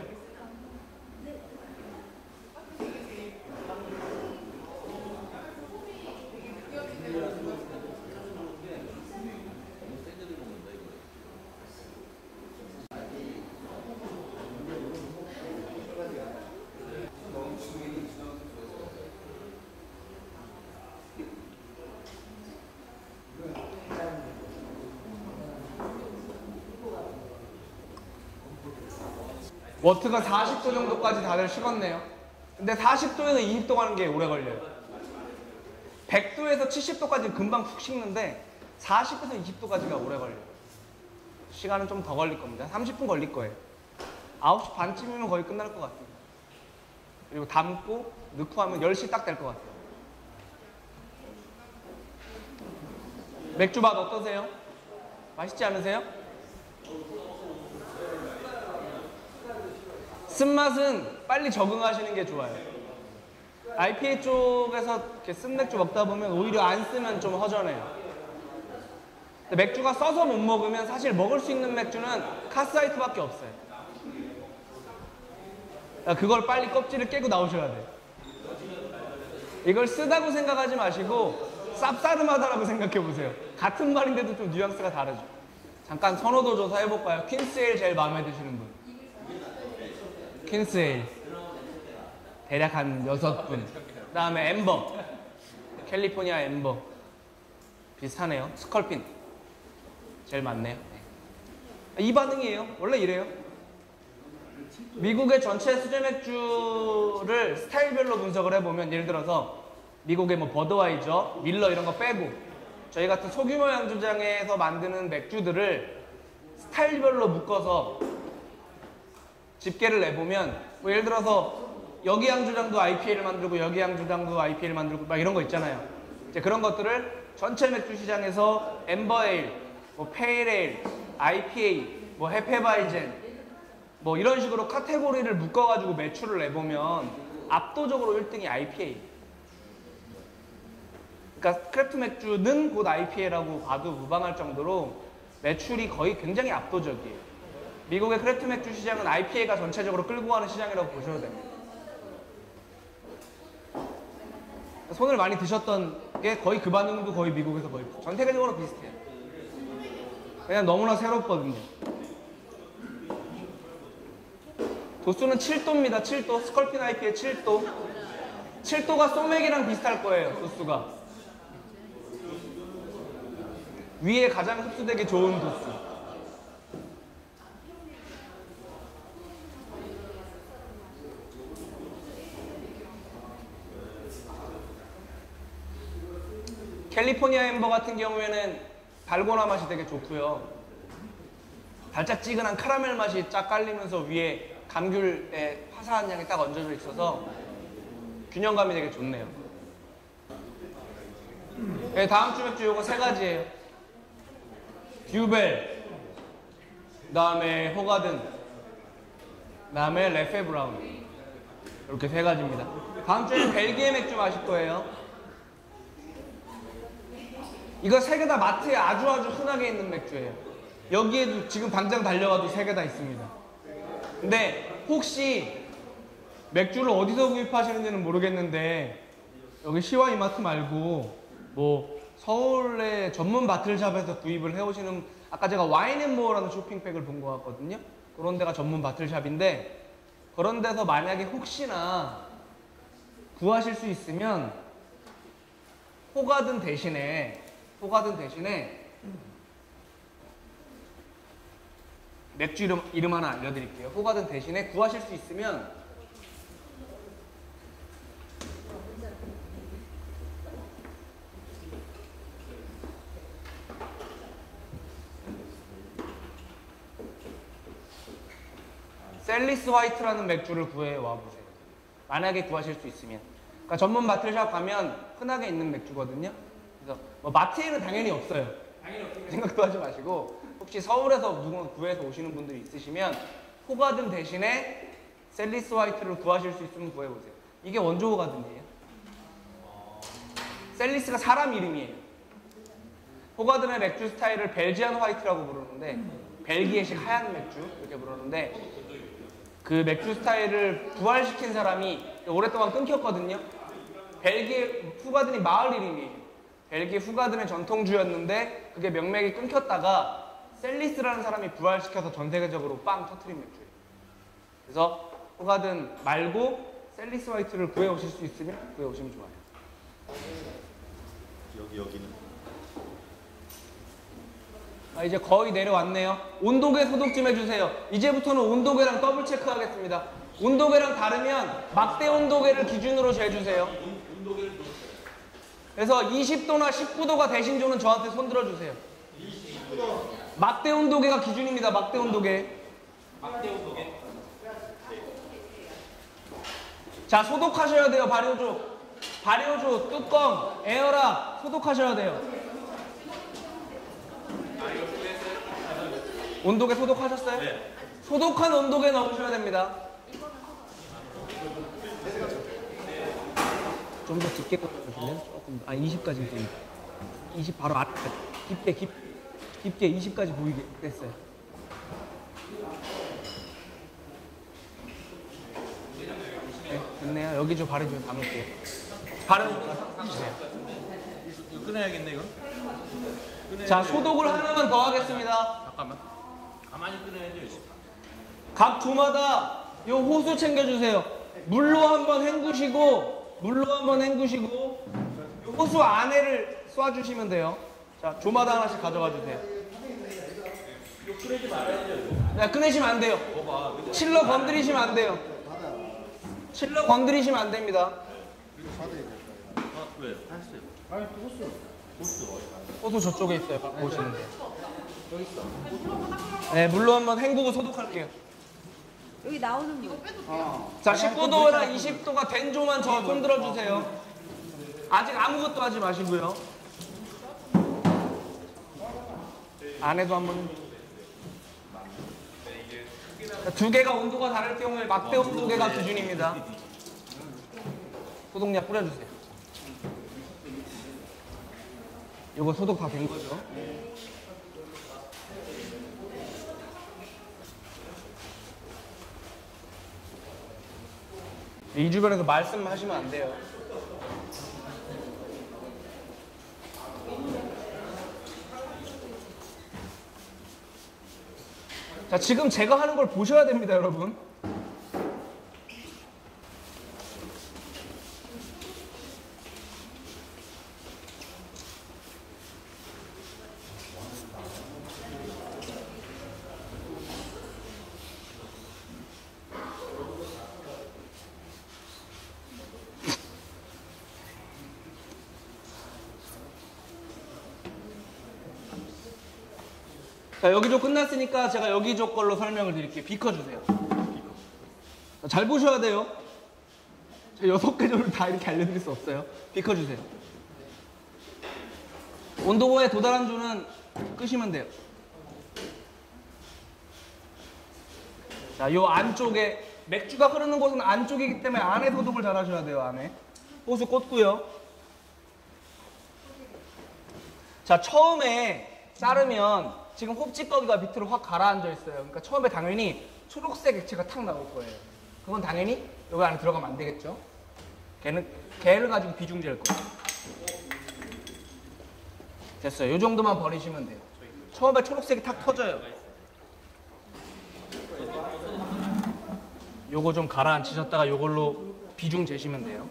워트가 사십 도 정도까지 다들 식었네요. 근데 사십 도에서 이십 도 가는 게 오래 걸려요. 백 도에서 칠십 도까지 금방 푹 식는데 사십 도에서 이십 도까지가 오래 걸려요. 시간은 좀 더 걸릴 겁니다. 삼십 분 걸릴 거예요. 아홉 시 반쯤이면 거의 끝날 것 같아요. 그리고 담고 넣고 하면 열 시 딱 될 것 같아요. 맥주 맛 어떠세요? 맛있지 않으세요? 쓴맛은 빨리 적응하시는 게 좋아요. 아이피에이 쪽에서 이렇게 쓴 맥주 먹다 보면 오히려 안 쓰면 좀 허전해요. 근데 맥주가 써서 못 먹으면 사실 먹을 수 있는 맥주는 카스하이트밖에 없어요. 그걸 빨리 껍질을 깨고 나오셔야 돼요. 이걸 쓰다고 생각하지 마시고 쌉싸름하다라고 생각해 보세요. 같은 말인데도 좀 뉘앙스가 다르죠. 잠깐 선호도 조사 해볼까요? 퀸스에일 제일 마음에 드시는 분. 퀸스에일 대략 한 여섯 분. 그 다음에 엠버, 캘리포니아 엠버 비슷하네요. 스컬핀 제일 많네요. 이 반응이에요. 원래 이래요. 미국의 전체 수제 맥주를 스타일별로 분석을 해보면, 예를 들어서 미국의 뭐 버드와이저, 밀러 이런 거 빼고 저희 같은 소규모 양조장에서 만드는 맥주들을 스타일별로 묶어서 집계를 내보면, 뭐 예를 들어서 여기 양조장도 아이피에이를 만들고 여기 양조장도 아이피에이를 만들고 막 이런 거 있잖아요. 이제 그런 것들을 전체 맥주 시장에서 엠버에일, 뭐 페일에일, 아이피에이, 뭐 헤페바이젠 뭐 이런 식으로 카테고리를 묶어가지고 매출을 내보면 압도적으로 일 등이 아이피에이. 그러니까 크래프트 맥주는 곧 아이피에이라고 봐도 무방할 정도로 매출이 거의 굉장히 압도적이에요. 미국의 크래프트 맥주 시장은 아이피에이가 전체적으로 끌고 가는 시장이라고 보셔도 됩니다. 손을 많이 드셨던 게 거의 그 반응도 거의 미국에서 거의 전 세계적으로 비슷해요. 그냥 너무나 새롭거든요. 도수는 칠 도입니다. 칠 도. 스컬핀 아이피에이 칠 도. 칠 도가 소맥이랑 비슷할 거예요. 도수가. 위에 가장 흡수되기 좋은 도수. 캘리포니아 엠버 같은 경우에는 달고나 맛이 되게 좋고요. 달짝지근한 카라멜 맛이 쫙 깔리면서 위에 감귤의 화사한 향이 딱 얹어져 있어서 균형감이 되게 좋네요. 네, 다음 주 맥주 요거 세 가지예요. 듀벨, 그 다음에 호가든, 그 다음에 레페 브라운. 이렇게 세 가지입니다. 다음 주에는 벨기에 맥주 마실 거예요. 이거 세 개 다 마트에 아주 아주 흔하게 있는 맥주예요. 여기에도 지금 당장 달려가도 세 개 다 있습니다. 근데 혹시 맥주를 어디서 구입하시는지는 모르겠는데 여기 시와 이마트 말고 뭐 서울의 전문 바틀샵에서 구입을 해오시는, 아까 제가 와인앤모어라는 쇼핑백을 본 것 같거든요. 그런 데가 전문 바틀샵인데 그런 데서 만약에 혹시나 구하실 수 있으면 호가든 대신에 호가든 대신에 맥주 이름, 이름 하나 알려드릴게요. 호가든 대신에 구하실 수 있으면 셀리스 화이트라는 맥주를 구해와 보세요. 만약에 구하실 수 있으면. 그러니까 전문 마트샵 가면 흔하게 있는 맥주거든요. 그래서 뭐 마트에는 당연히 없어요. 당연히 없어요. 생각도 하지 마시고 혹시 서울에서 누군가 구해서 오시는 분들이 있으시면 호가든 대신에 셀리스 화이트를 구하실 수 있으면 구해보세요. 이게 원조 호가든이에요. 셀리스가 사람 이름이에요. 호가든의 맥주 스타일을 벨지안 화이트라고 부르는데 벨기에식 하얀 맥주 이렇게 부르는데 그 맥주 스타일을 부활시킨 사람이 오랫동안 끊겼거든요. 벨기에 후가든이 마을 이름이에요. 벨기에 후가든의 전통주였는데 그게 명맥이 끊겼다가 셀리스라는 사람이 부활시켜서 전 세계적으로 빵 터트린 맥주예요. 그래서 호가든 말고 셀리스 화이트를 구해오실 수 있으면 구해오시면 좋아요. 여기 여기는 아, 이제 거의 내려왔네요. 온도계 소독 좀 해주세요. 이제부터는 온도계랑 더블 체크하겠습니다. 온도계랑 다르면 막대 온도계를 기준으로 재주세요. 그래서 이십 도나 십구 도가 되신 조는 저한테 손 들어주세요. 막대 온도계가 기준입니다. 막대 온도계. 막대 온도계. 자, 소독하셔야 돼요. 발효조. 발효조, 뚜껑, 에어락 소독하셔야 돼요. 온도계 소독하셨어요? 네. 소독한 온도계 넣으셔야 됩니다. 좀 더 깊게 꽂아주실래요? 조금, 아, 이십까지 보이게. 이십 바로 앞에. 깊게, 깊, 깊게 이십까지 보이게 됐어요. 네, 됐네요. 여기 좀 바르죠. 담을게요. 바르고 주세요. 이거 끊어야겠네 이거. 끊어야 자, 돼. 소독을 하나만 더 하겠습니다. 잠깐만. 가만히 끊어야지. 각 조마다 요 호수 챙겨주세요. 물로 한번 헹구시고, 물로 한번 hend구시고, 요 호수 안에를 쏴주시면 돼요. 자, 조마다 하나씩 가져가 주세요. 끊지 말아야죠. 네, 꺼내시면 안 돼요. 칠러 건드리시면 안 돼요. 칠러 건드리시면 안 됩니다. 아, 왜요? 했어요. 호수 저쪽에 있어요. 보시면 돼요. 네, 물로 한번 헹구고 소독할게요. 여기 나오는 거. 자, 십구 도나 이십 도가 된 조만 저 손 들어주세요. 아직 아무것도 하지 마시고요. 안에도 한번. 자, 두 개가 온도가 다를 경우에 막대 온도계가 기준입니다. 소독약 뿌려주세요. 이거 소독 다 된 거죠? 이 주변에서 말씀하시면 안 돼요. 자, 지금 제가 하는 걸 보셔야 됩니다, 여러분. 자, 여기조 끝났으니까 제가 여기조 걸로 설명을 드릴게요. 비커주세요. 자, 잘 보셔야 돼요. 제가 여섯 개 조를 다 이렇게 알려드릴 수 없어요. 비커주세요. 온도에 도달한 조는 끄시면 돼요. 자, 요 안쪽에 맥주가 흐르는 곳은 안쪽이기 때문에 안에 소독을 잘 하셔야 돼요. 안에 호수 꽂고요. 자, 처음에 자르면 지금 홉찌꺼기가 밑으로 확 가라앉아 있어요. 그러니까 처음에 당연히 초록색 액체가 탁 나올 거예요. 그건 당연히 여기 안에 들어가면 안 되겠죠. 걔는 걔를 가지고 비중 잴 거예요. 됐어요. 이 정도만 버리시면 돼요. 처음에 초록색이 탁 터져요. 요거 좀 가라앉히셨다가 요걸로 비중 재시면 돼요.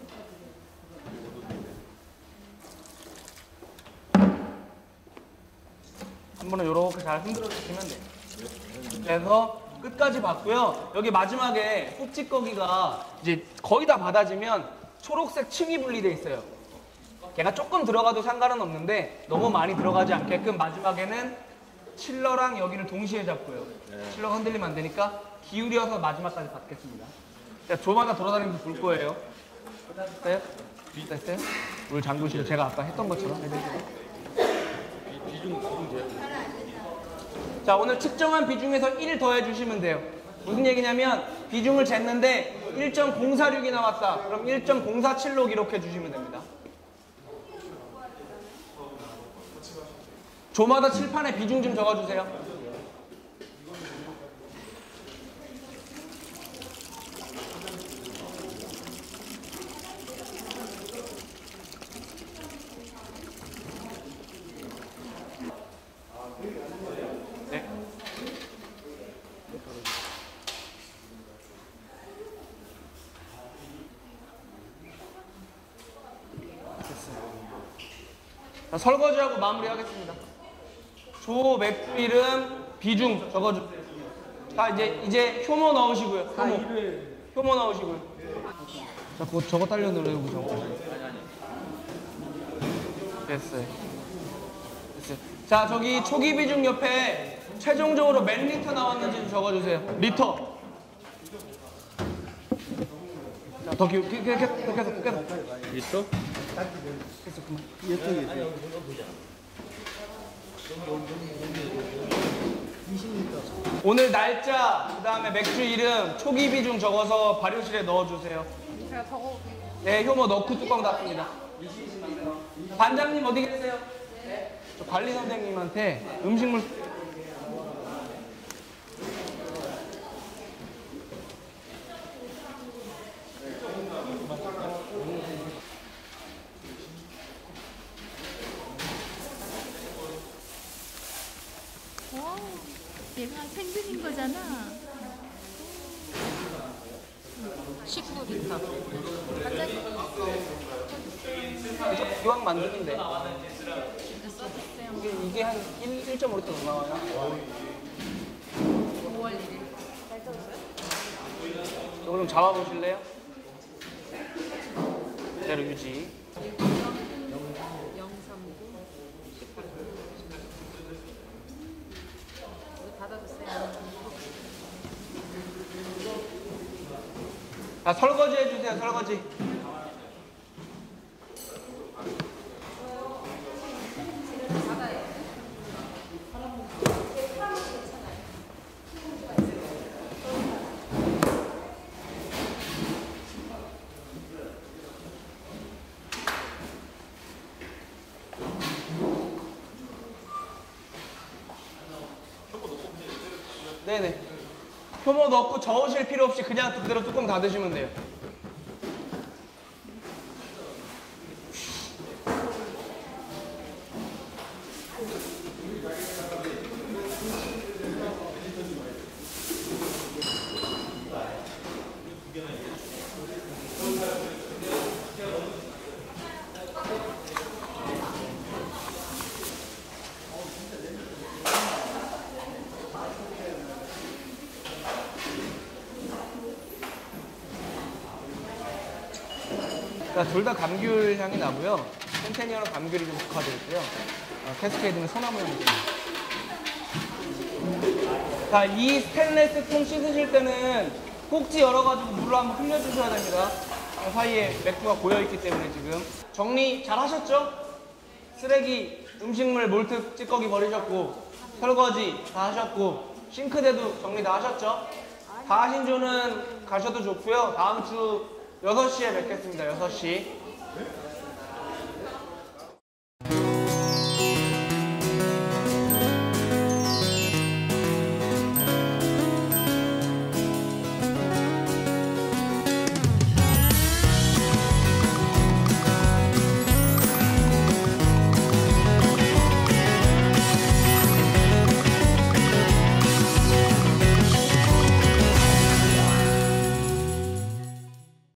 한 번은 요렇게 잘 흔들어 주시면 돼요. 그래서 끝까지 봤고요. 여기 마지막에 홉찌꺼기가 이제 거의 다 받아지면 초록색 층이 분리돼 있어요. 걔가 조금 들어가도 상관은 없는데 너무 많이 들어가지 않게끔 마지막에는 칠러랑 여기를 동시에 잡고요. 칠러가 흔들리면 안 되니까 기울여서 마지막까지 받겠습니다. 자, 조마다 돌아다니면서 볼 거예요. 됐어요? 됐어요? 물 잠그시고 제가 아까 했던 것처럼 해드릴게요. 자, 오늘 측정한 비중에서 일 더해 주시면 돼요. 무슨 얘기냐면 비중을 쟀는데 일 점 공사육이 나왔다. 그럼 일 점 공사칠로 기록해 주시면 됩니다. 조마다 칠판에 비중 좀 적어주세요. 네. 자, 설거지하고 마무리하겠습니다. 조 맥주 이름 비중 적어주세요. 자, 이제 이제 효모 넣으시고요. 효모, 효모 넣으시고요. 자, 그거 저거 딸려 넣으려고 저거. 됐어요. 됐어요. 자, 저기 초기 비중 옆에 최종적으로 몇 리터 나왔는지 좀 적어주세요. 리터. 자, 더 기, 기, 기, 계속, 계속, 계속. 리터? 이쪽에 있어요. 오늘 날짜, 그 다음에 맥주 이름, 초기 비중 적어서 발효실에 넣어주세요. 제가 적어 네, 효모 넣고 뚜껑 닫습니다. 반장님 어디 계세요? 저 관리 선생님한테 음식물 와, 얘가 생근인 거잖아. 십구 리터. 이제 기왕 만드는데 이게, 이게 한 일 점 오 리터 더 나와요. 오월 일일. 이거 좀 잡아보실래요? 그대로 유지. 영삼구 십팔. 이거 닫아주세요. 자, 설거지 해주세요, 설거지. 네네. 효모 넣고 저으실 필요 없이 그냥 그대로 뚜껑 닫으시면 돼요. 둘 다 감귤 향이 나고요. 센테니얼은 감귤이 좀 특화되어 있고요. 어, 캐스케이드는 소나무 향이 좀. 자, 이 스테인레스 통 씻으실 때는 꼭지 열어가지고 물로 한번 흘려주셔야 됩니다. 그 사이에 맥주가 고여있기 때문에 지금. 정리 잘 하셨죠? 쓰레기, 음식물, 몰트, 찌꺼기 버리셨고, 설거지 다 하셨고, 싱크대도 정리 다 하셨죠? 다 하신 조는 가셔도 좋고요. 다음 주 여섯 시에 뵙겠습니다. 여섯 시.